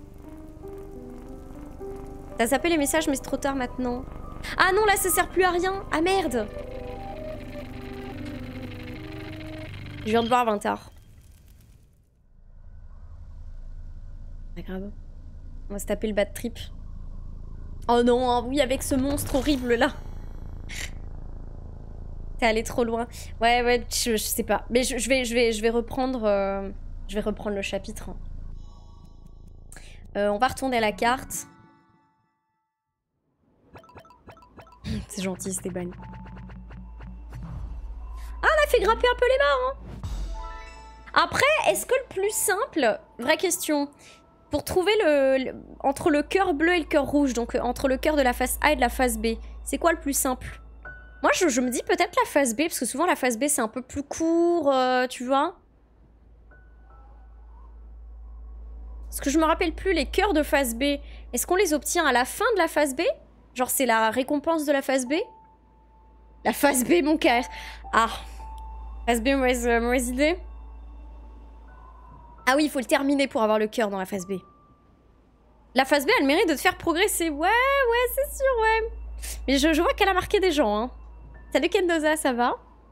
S1: T'as zappé les messages, mais c'est trop tard maintenant. Ah non, là, ça sert plus à rien. Ah merde. Je viens de voir 20h. Pas grave. On va se taper le bad trip. Oh non, hein, oui, avec ce monstre horrible là. T'es allé trop loin. Ouais, ouais, je sais pas. Mais je vais reprendre... je vais reprendre le chapitre. On va retourner à la carte. C'est gentil, Stéban. Ah, on a fait grimper un peu les barres, hein. Après, est-ce que le plus simple... Vraie question. Pour trouver entre le cœur bleu et le cœur rouge, donc entre le cœur de la face A et de la face B, c'est quoi le plus simple? Moi, je me dis peut-être la face B, parce que souvent la face B, c'est un peu plus court, tu vois. Parce que je me rappelle plus, les cœurs de face B, est-ce qu'on les obtient à la fin de la face B? Genre, c'est la récompense de la face B? La face B, mon cœur. Ah. Face B, mauvaise idée. Ah oui, il faut le terminer pour avoir le cœur dans la phase B. La phase B, elle mérite de te faire progresser. Ouais, c'est sûr, ouais. Mais je vois qu'elle a marqué des gens, hein. Salut Kendoza, ça va?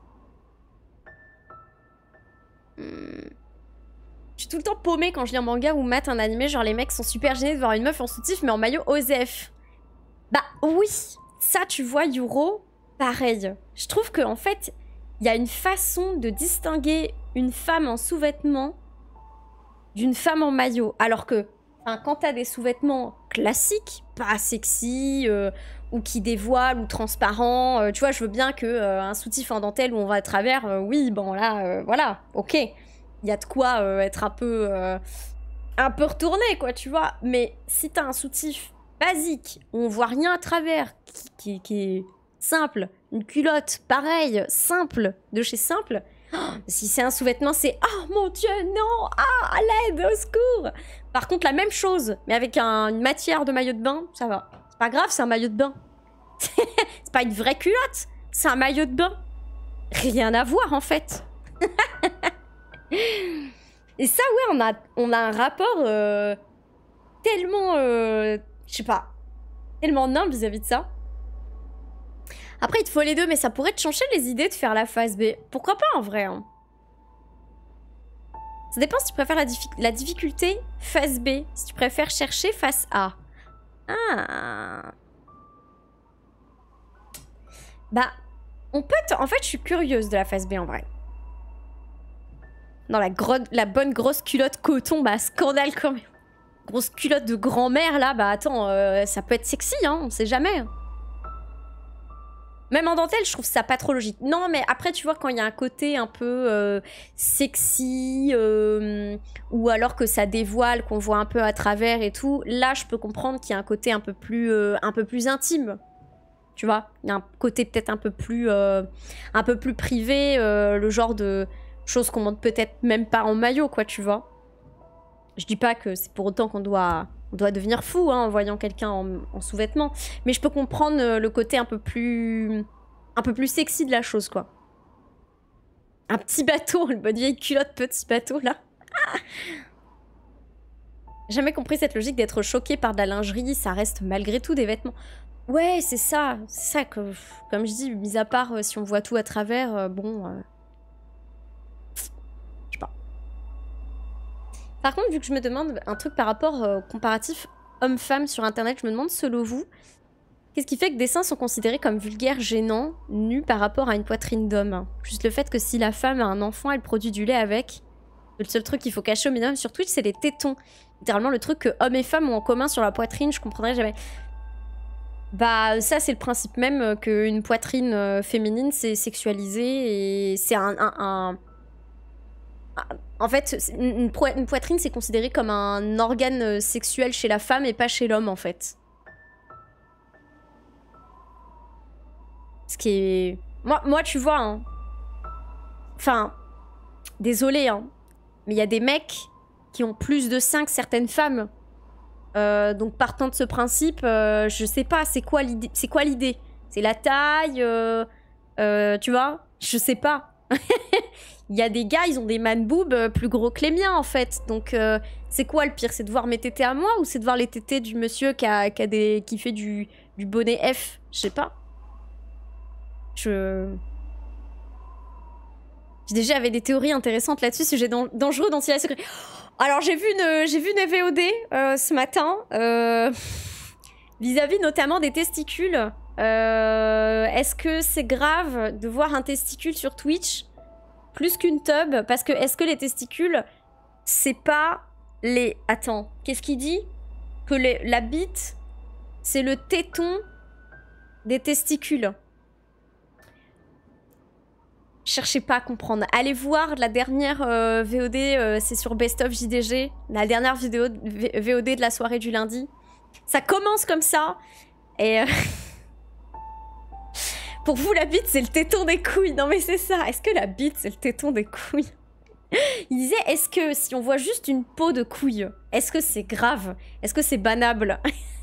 S1: Je suis tout le temps paumée quand je lis un manga ou mate un animé, genre les mecs sont super gênés de voir une meuf en soutif mais en maillot OSEF. Bah oui, ça tu vois Yuro, pareil. Je trouve qu'en fait, il y a une façon de distinguer une femme en sous-vêtements d'une femme en maillot. Alors que, quand t'as des sous-vêtements classiques, pas sexy, ou qui dévoilent, ou transparents, tu vois, je veux bien que un soutif en dentelle où on va à travers, oui, bon là, voilà, ok. Il y a de quoi être un peu retourné, quoi, tu vois. Mais si t'as un soutif basique, où on voit rien à travers, qui est simple, une culotte, pareil, simple, de chez simple... Si c'est un sous-vêtement, c'est « Oh mon Dieu, non! Ah, à l'aide, au secours !» Par contre, la même chose, mais avec une matière de maillot de bain, ça va. C'est pas grave, c'est un maillot de bain. C'est pas une vraie culotte, c'est un maillot de bain. Rien à voir, en fait. Et ça, ouais, on a un rapport tellement... je sais pas. Tellement nain vis-à-vis de ça. Après, il te faut les deux, mais ça pourrait te changer les idées de faire la phase B. Pourquoi pas, en vrai, hein. Ça dépend si tu préfères la difficulté phase B. Si tu préfères chercher face A. Ah. Bah, on peut... En fait, je suis curieuse de la phase B, en vrai. Non, la bonne grosse culotte coton, bah, scandale quand même. Grosse culotte de grand-mère, là, bah, attends, ça peut être sexy, hein, on sait jamais. Même en dentelle, je trouve ça pas trop logique. Non, mais après, tu vois, quand il y a un côté un peu sexy, ou alors que ça dévoile, qu'on voit un peu à travers et tout, là, je peux comprendre qu'il y a un côté un peu plus intime. Tu vois, il y a un côté peut-être un peu plus privé, le genre de choses qu'on montre peut-être même pas en maillot, quoi, tu vois. Je dis pas que c'est pour autant qu'on doit devenir fou hein, en voyant quelqu'un en sous-vêtements. Mais je peux comprendre le côté un peu plus sexy de la chose, quoi. Un petit bateau, le bonne vieille culotte petit bateau, là. Jamais compris cette logique d'être choqué par de la lingerie, ça reste malgré tout des vêtements. Ouais, c'est ça que, comme je dis, mis à part si on voit tout à travers, bon... Je sais pas. Par contre, vu que je me demande un truc par rapport comparatif homme-femme sur internet, je me demande selon vous, qu'est-ce qui fait que des seins sont considérés comme vulgaires, gênants, nus par rapport à une poitrine d'homme? Juste le fait que si la femme a un enfant, elle produit du lait avec. Le seul truc qu'il faut cacher au minimum sur Twitch, c'est les tétons. Littéralement, le truc que hommes et femmes ont en commun sur la poitrine, je comprendrais jamais. Bah, ça, c'est le principe même qu'une poitrine féminine, c'est sexualisé et c'est en fait, une poitrine, c'est considéré comme un organe sexuel chez la femme et pas chez l'homme, en fait. Ce qui est... Moi tu vois, hein. Enfin, désolé, hein. Mais il y a des mecs qui ont plus de seins que certaines femmes. Donc, partant de ce principe, je sais pas, c'est quoi l'idée? C'est la taille tu vois? Je sais pas. Il y a des gars, ils ont des man boobs plus gros que les miens, en fait. Donc, c'est quoi le pire? C'est de voir mes tétés à moi ou c'est de voir les tétés du monsieur qui fait du bonnet F? Je sais pas. J'avais des théories intéressantes là-dessus, sujet dangereux dont il y a secret. Alors, j'ai vu une VOD ce matin, vis-à-vis notamment des testicules. Est-ce que c'est grave de voir un testicule sur Twitch plus qu'une tub? Parce que est-ce que les testicules, c'est pas les... Attends, qu'est-ce qu'il dit? Que la bite, c'est le téton des testicules. Cherchez pas à comprendre. Allez voir la dernière VOD, c'est sur Best of JDG. La dernière VOD de la soirée du lundi. Ça commence comme ça. Et... Pour vous, la bite, c'est le téton des couilles. Non, mais c'est ça. Est-ce que la bite, c'est le téton des couilles? Il disait, est-ce que si on voit juste une peau de couille, est-ce que c'est grave? Est-ce que c'est banable?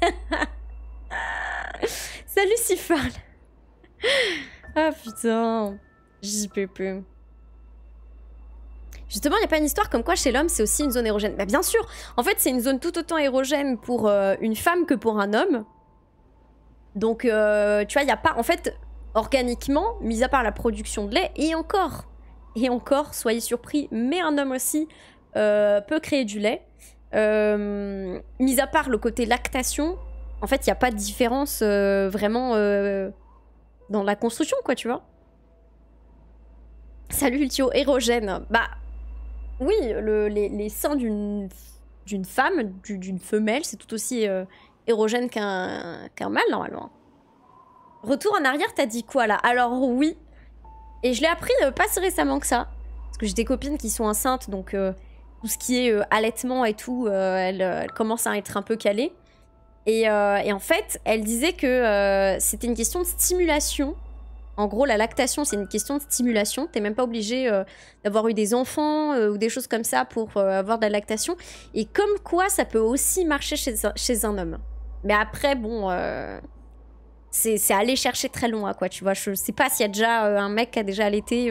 S1: Salut, Sifal. Ah, putain. JPP. Justement, il n'y a pas une histoire comme quoi chez l'homme, c'est aussi une zone érogène. Bah, bien sûr. En fait, c'est une zone tout autant érogène pour une femme que pour un homme. Donc, tu vois, il n'y a pas... En fait... Organiquement, mis à part la production de lait, et encore, soyez surpris, mais un homme aussi peut créer du lait. Mis à part le côté lactation, en fait, il n'y a pas de différence vraiment dans la construction, quoi, tu vois. Salut, Ultio, érogène. Bah, oui, les seins d'une femme, d'une femelle, c'est tout aussi érogène qu'un mâle, normalement. Retour en arrière, t'as dit quoi là? Alors oui, et je l'ai appris pas si récemment que ça, parce que j'ai des copines qui sont enceintes, donc tout ce qui est allaitement et tout, elles commencent à être un peu calées. Et en fait, elle disait que c'était une question de stimulation. En gros, la lactation, c'est une question de stimulation. T'es même pas obligé d'avoir eu des enfants ou des choses comme ça pour avoir de la lactation. Et comme quoi, ça peut aussi marcher chez un homme. Mais après, bon... c'est aller chercher très loin, quoi, tu vois. Je sais pas s'il y a déjà un mec qui a déjà allaité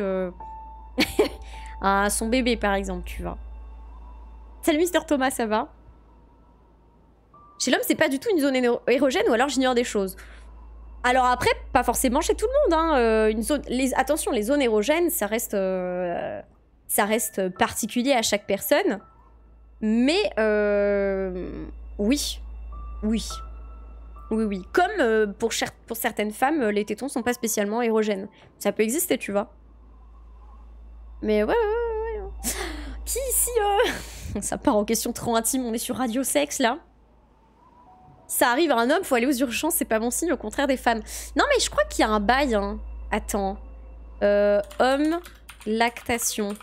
S1: à son bébé, par exemple, tu vois. Salut, Mister Thomas, ça va? Chez l'homme, c'est pas du tout une zone érogène, ou alors j'ignore des choses. Alors après, pas forcément chez tout le monde, hein. Attention, les zones érogènes, ça reste particulier à chaque personne. Mais, oui. Oui. Oui, oui. Comme pour certaines femmes, les tétons sont pas spécialement érogènes. Ça peut exister, tu vois. Mais ouais. Qui ici Ça part en question trop intime, on est sur Radio Sexe, là. Ça arrive à un homme, faut aller aux urgences, c'est pas bon signe, au contraire des femmes. Non, mais je crois qu'il y a un bail, hein. Attends. Homme, lactation.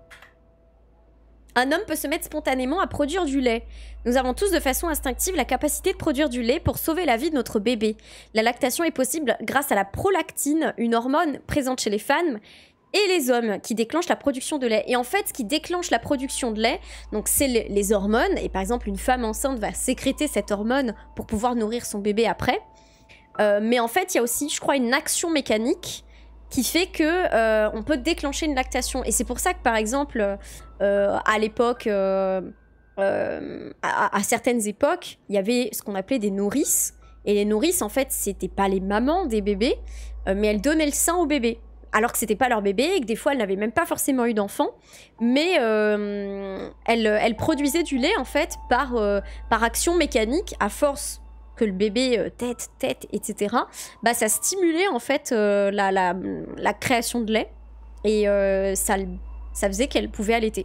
S1: Un homme peut se mettre spontanément à produire du lait. Nous avons tous de façon instinctive la capacité de produire du lait pour sauver la vie de notre bébé. La lactation est possible grâce à la prolactine, une hormone présente chez les femmes et les hommes qui déclenchent la production de lait. Et en fait, ce qui déclenche la production de lait, donc c'est les hormones. Et par exemple, une femme enceinte va sécréter cette hormone pour pouvoir nourrir son bébé après. Mais en fait, il y a aussi, je crois, une action mécanique qui fait que on peut déclencher une lactation. Et c'est pour ça que, par exemple, à l'époque, à certaines époques, il y avait ce qu'on appelait des nourrices. Et les nourrices, en fait, c'était pas les mamans des bébés, mais elles donnaient le sein au bébé. Alors que c'était pas leur bébé et que des fois, elles n'avaient même pas forcément eu d'enfant. Mais elle produisait du lait en fait par action mécanique à force que le bébé tète, etc. Bah ça stimulait en fait la création de lait et ça faisait qu'elle pouvait allaiter.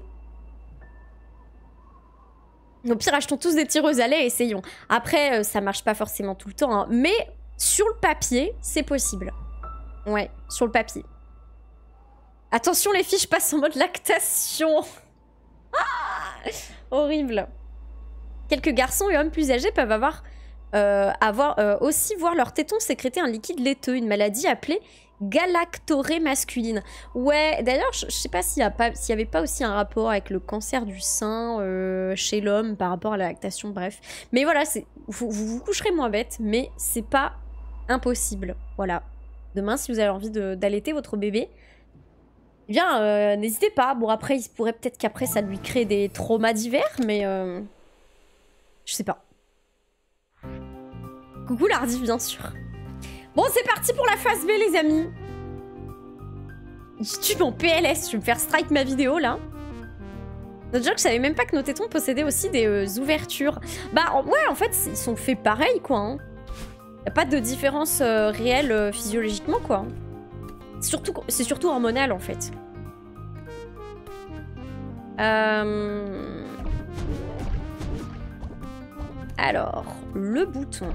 S1: Au pire, achetons tous des tireuses à lait et essayons. Après, ça marche pas forcément tout le temps, hein, mais sur le papier, c'est possible. Ouais, sur le papier. Attention les filles, je passe en mode lactation. Ah, horrible. Quelques garçons et hommes plus âgés peuvent aussi voir leurs tétons sécréter un liquide laiteux, une maladie appelée galactorée masculine. Ouais, d'ailleurs, je sais pas s'il y avait pas aussi un rapport avec le cancer du sein chez l'homme par rapport à la lactation, bref. Mais voilà, vous coucherez moins bête, mais c'est pas impossible. Voilà. Demain, si vous avez envie d'allaiter votre bébé, eh bien, n'hésitez pas. Bon, après, il se pourrait peut-être qu'après, ça lui crée des traumas divers, mais je sais pas. Coucou Lardy, bien sûr. Bon, c'est parti pour la phase B, les amis. YouTube en PLS, je vais me faire strike ma vidéo, là. Notre joke, je savais même pas que nos tétons possédaient aussi des ouvertures. Bah, ouais, en fait, ils sont faits pareil, quoi. Hein. Y a pas de différence réelle physiologiquement, quoi. C'est surtout hormonal, en fait. Alors, le bouton...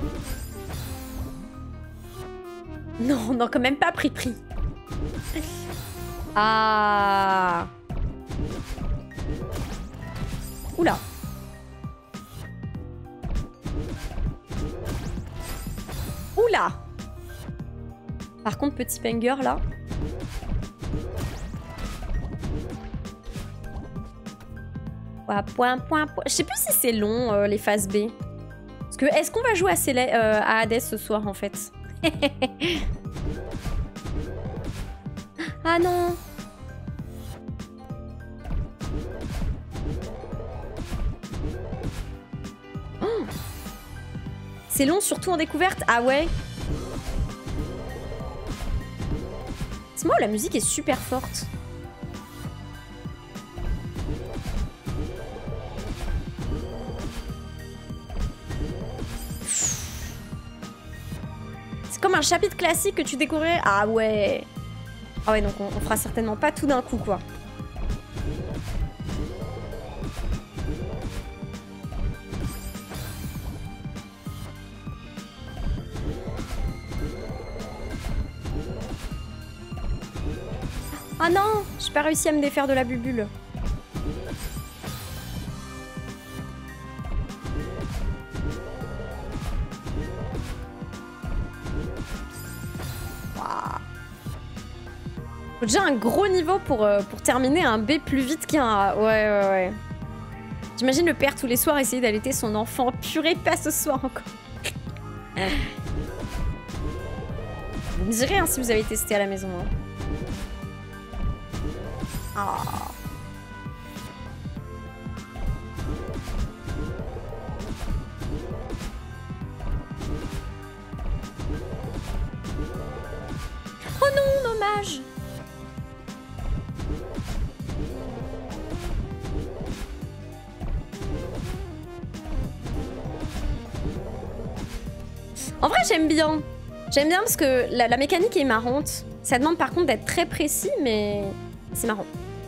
S1: Non, non, quand même pas prix. Ah. Oula. Oula. Par contre, petit banger, là. Point. Je sais plus si c'est long, les phases B. Parce que, est-ce qu'on va jouer à Hades ce soir, en fait? Ah non. Oh. C'est long, surtout en découverte. Ah ouais. C'est moi, la musique est super forte. Comme un chapitre classique que tu découvrais. Ah ouais. Ah ouais, donc on fera certainement pas tout d'un coup, quoi. Ah non, j'ai pas réussi à me défaire de la bulbule. Déjà un gros niveau pour terminer un B plus vite qu'un A. Ouais. J'imagine le père tous les soirs essayer d'allaiter son enfant. Purée, pas ce soir encore. Vous me direz hein, si vous avez testé à la maison. Hein. Ah. Oh non, dommage. En vrai, j'aime bien. J'aime bien parce que la mécanique est marrante. Ça demande par contre d'être très précis, mais c'est marrant.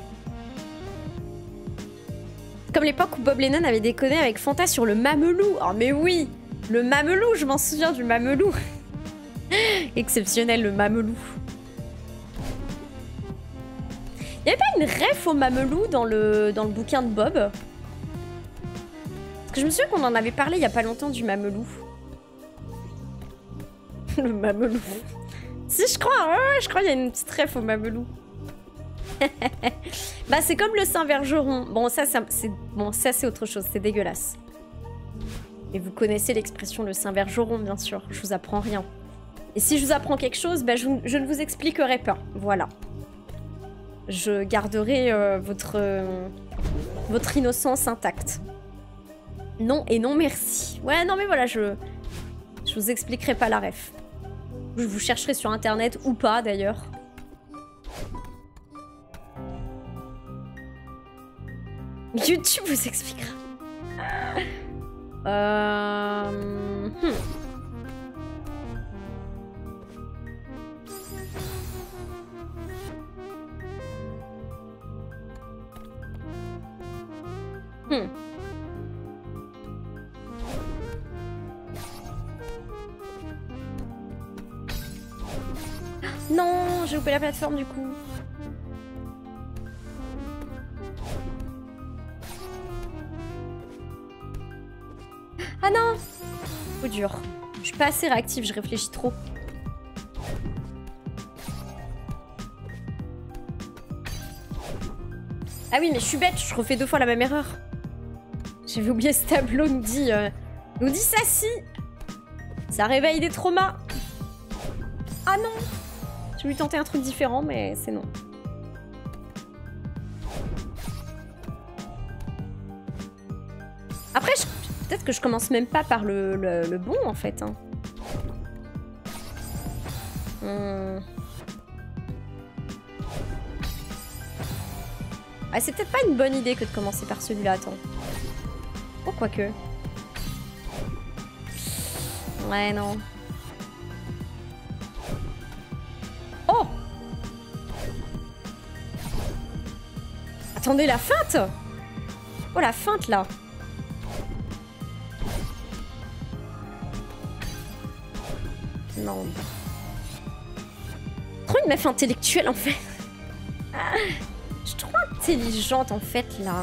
S1: Comme l'époque où Bob Lennon avait déconné avec Fanta sur le mamelou. Oh mais oui, le mamelou, je m'en souviens du mamelou. Exceptionnel, le mamelou. Il n'y avait pas une ref au mamelou dans le bouquin de Bob? Parce que je me souviens qu'on en avait parlé il n'y a pas longtemps du mamelou. Le mamelou. Si, je crois, ouais, je crois qu'il y a une petite ref au mamelou. Bah, c'est comme le Saint-Vergeron. Bon, ça c'est autre chose, c'est dégueulasse. Et vous connaissez l'expression le Saint-Vergeron, bien sûr. Je vous apprends rien. Et si je vous apprends quelque chose, bah, je ne vous expliquerai pas. Voilà. Je garderai votre innocence intacte. Non et non merci. Ouais, non mais voilà, je vous expliquerai pas la ref. Je vous chercherai sur internet ou pas d'ailleurs. YouTube vous expliquera. Non, j'ai loupé la plateforme du coup. Ah non! Trop dur. Je suis pas assez réactive, je réfléchis trop. Ah oui, mais je suis bête, je refais 2 fois la même erreur. J'avais oublié ce tableau, nous dit ça si. Ça réveille des traumas. Ah non! J'ai voulu tenter un truc différent, mais c'est non. Après, peut-être que je commence même pas par le bon, en fait. Hein. Ah, c'est peut-être pas une bonne idée que de commencer par celui-là, attends. Oh, quoique. Ouais, non. Oh! Attendez, la feinte! Oh, la feinte, là! Non. Trop une meuf intellectuelle, en fait. Je suis trop intelligente, en fait, là.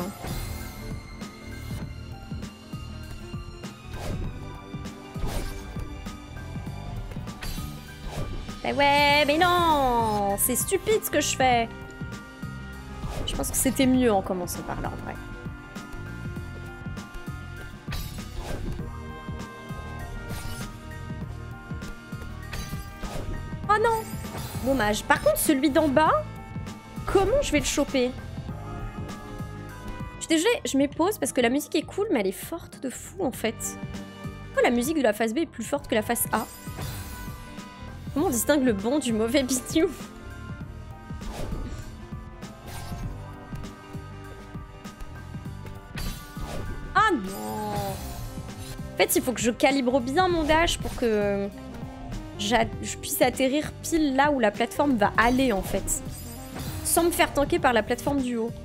S1: Bah ouais, mais non! C'est stupide, ce que je fais. Je pense que c'était mieux en commençant par là, en vrai. Oh non! Dommage. Par contre, celui d'en bas, comment je vais le choper? Je suis désolée, je m'épose parce que la musique est cool, mais elle est forte de fou, en fait. Pourquoi la musique de la face B est plus forte que la face A? Comment on distingue le bon du mauvais bidou? Ah non! En fait, il faut que je calibre bien mon dash pour que je puisse atterrir pile là où la plateforme va aller, en fait. Sans me faire tanker par la plateforme du haut.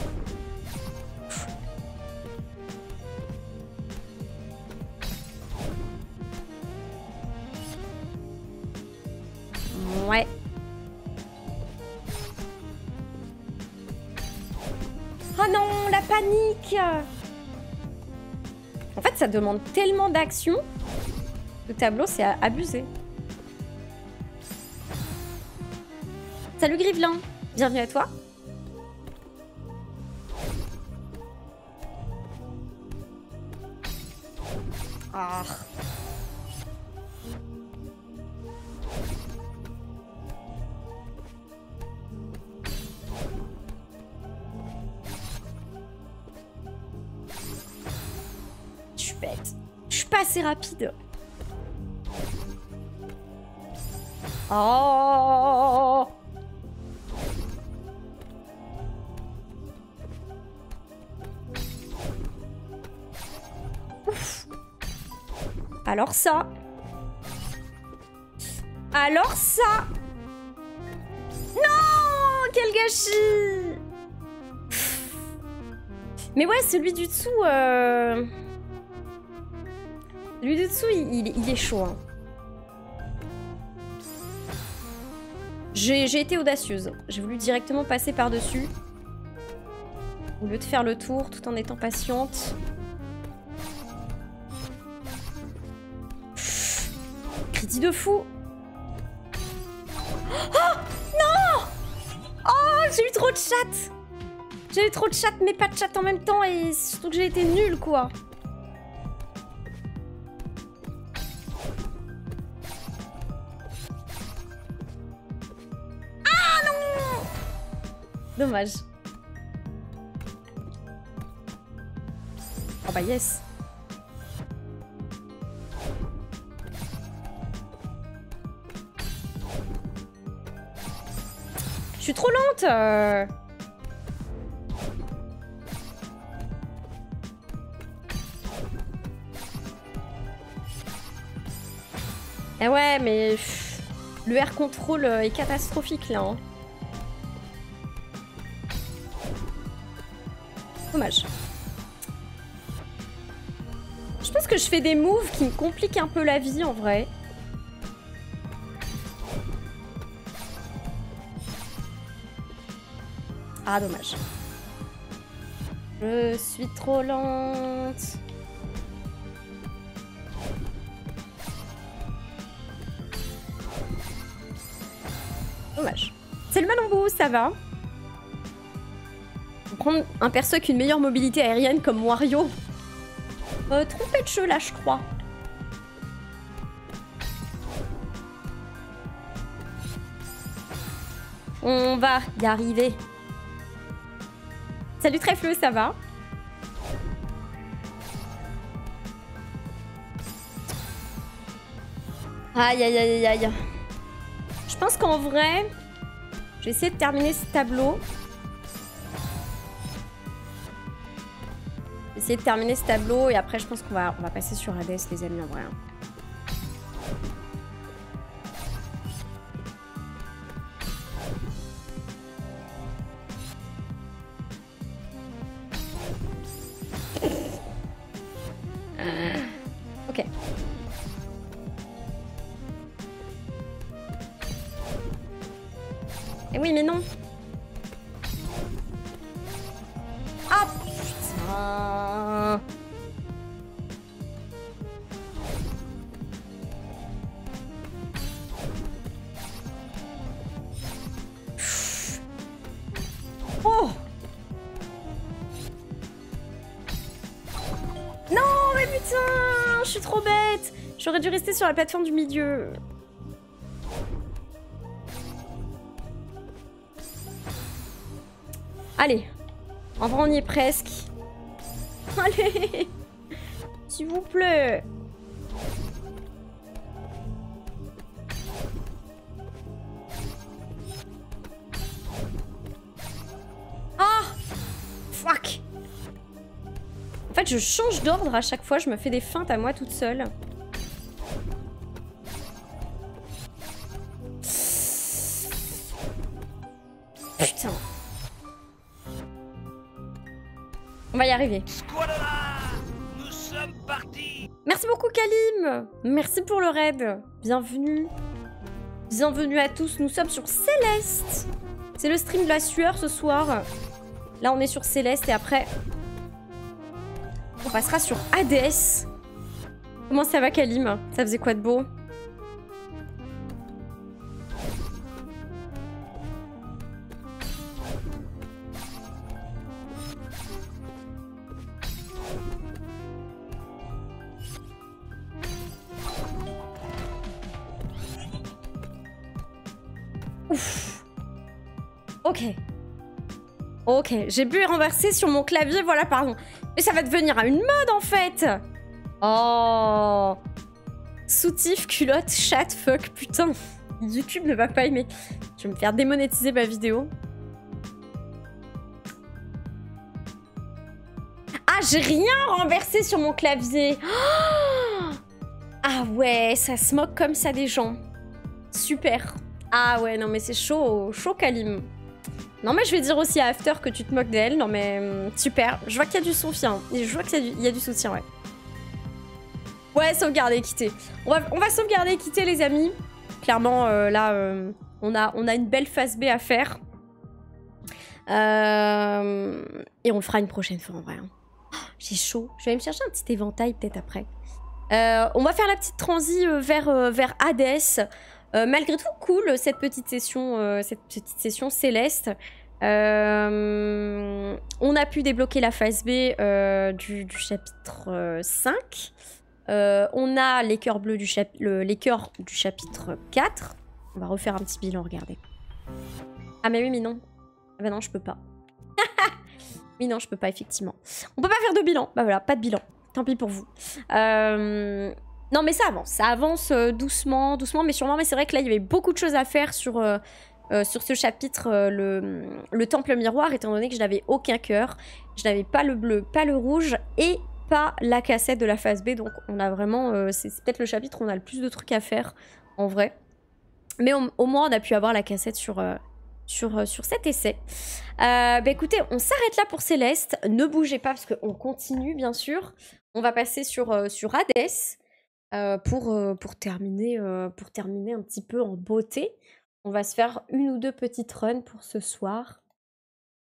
S1: Ouais. Oh non, la panique! En fait, ça demande tellement d'action. Le tableau, c'est abusé. Salut Grivelin, bienvenue à toi. Ah. Je suis bête. Je suis pas assez rapide. Oh. Ouf. Alors ça. Alors ça. Non, quel gâchis. Mais ouais, celui du dessous... Celui du dessous, il est chaud. Hein. J'ai été audacieuse. J'ai voulu directement passer par-dessus. Au lieu de faire le tour tout en étant patiente. Crédit de fou. Oh non! Oh, j'ai eu trop de chat. J'ai eu trop de chat, mais pas de chat en même temps. Et surtout que j'ai été nulle, quoi. Ah non! Dommage. Oh bah yes. Je suis trop lente. Eh ouais, mais le air control est catastrophique là. Hein. Dommage. Je pense que je fais des moves qui me compliquent un peu la vie en vrai. Ah, dommage. Je suis trop lente. Dommage. C'est le Malambou, ça va. On va prendre un perso avec une meilleure mobilité aérienne comme Wario. Trompette de cheveux là, je crois. On va y arriver. Salut Trèfleux, ça va? Aïe aïe aïe aïe. Je pense qu'en vrai, je vais essayer de terminer ce tableau. Je vais essayer de terminer ce tableau et après je pense qu'on va passer sur Hades les amis en vrai. Ok. Eh oui, mais non. Ah putain. Oh. Non, mais putain, je suis trop bête. J'aurais dû rester sur la plateforme du milieu. Allez, en vrai on y est presque. Allez, s'il vous plaît. Ah, fuck. En fait, je change d'ordre à chaque fois, je me fais des feintes à moi toute seule. Putain. On va y arriver.
S2: Nous sommes partis.
S1: Merci beaucoup Kalim. Merci pour le raid. Bienvenue. Bienvenue à tous. Nous sommes sur Céleste. C'est le stream de la sueur ce soir. Là on est sur Céleste et après on passera sur Hades. Comment ça va Kalim? Ça faisait quoi de beau? Ouf. Ok. Ok, j'ai pu renverser sur mon clavier, voilà, pardon. Mais ça va devenir une mode, en fait. Oh. Soutif, culotte, chat, fuck, putain. YouTube ne va pas aimer. Je vais me faire démonétiser ma vidéo. Ah, j'ai rien renversé sur mon clavier. Oh. Ah ouais, ça se moque comme ça des gens. Super. Ah ouais, non mais c'est chaud, chaud Kalim. Non mais je vais dire aussi à After que tu te moques d'elle. Non mais super. Je vois qu'il y a du soutien. Je vois qu'il y a du soutien, ouais. Ouais, sauvegarder et quitter. On va sauvegarder et quitter les amis. Clairement, là, on a une belle phase B à faire. Et on le fera une prochaine fois en vrai. Hein. Oh, j'ai chaud. Je vais aller me chercher un petit éventail peut-être après. On va faire la petite transi vers Hades. Malgré tout, cool cette petite session Céleste. On a pu débloquer la phase B du chapitre 5. On a les cœurs bleus les cœurs du chapitre 4. On va refaire un petit bilan, regardez. Ah mais oui, mais non. Ah bah non, je peux pas. Oui, non, je peux pas, effectivement. On peut pas faire de bilan. Bah voilà, pas de bilan. Tant pis pour vous. Non mais ça avance doucement, mais sûrement. Mais c'est vrai que là il y avait beaucoup de choses à faire sur ce chapitre, le temple miroir, étant donné que je n'avais aucun cœur. Je n'avais pas le bleu, pas le rouge et pas la cassette de la phase B, donc on a vraiment... c'est peut-être le chapitre où on a le plus de trucs à faire, en vrai. Mais au moins, on a pu avoir la cassette sur cet essai. Bah écoutez, on s'arrête là pour Céleste. Ne bougez pas, parce qu'on continue, bien sûr. On va passer sur Hades pour terminer un petit peu en beauté. On va se faire une ou deux petites runs pour ce soir.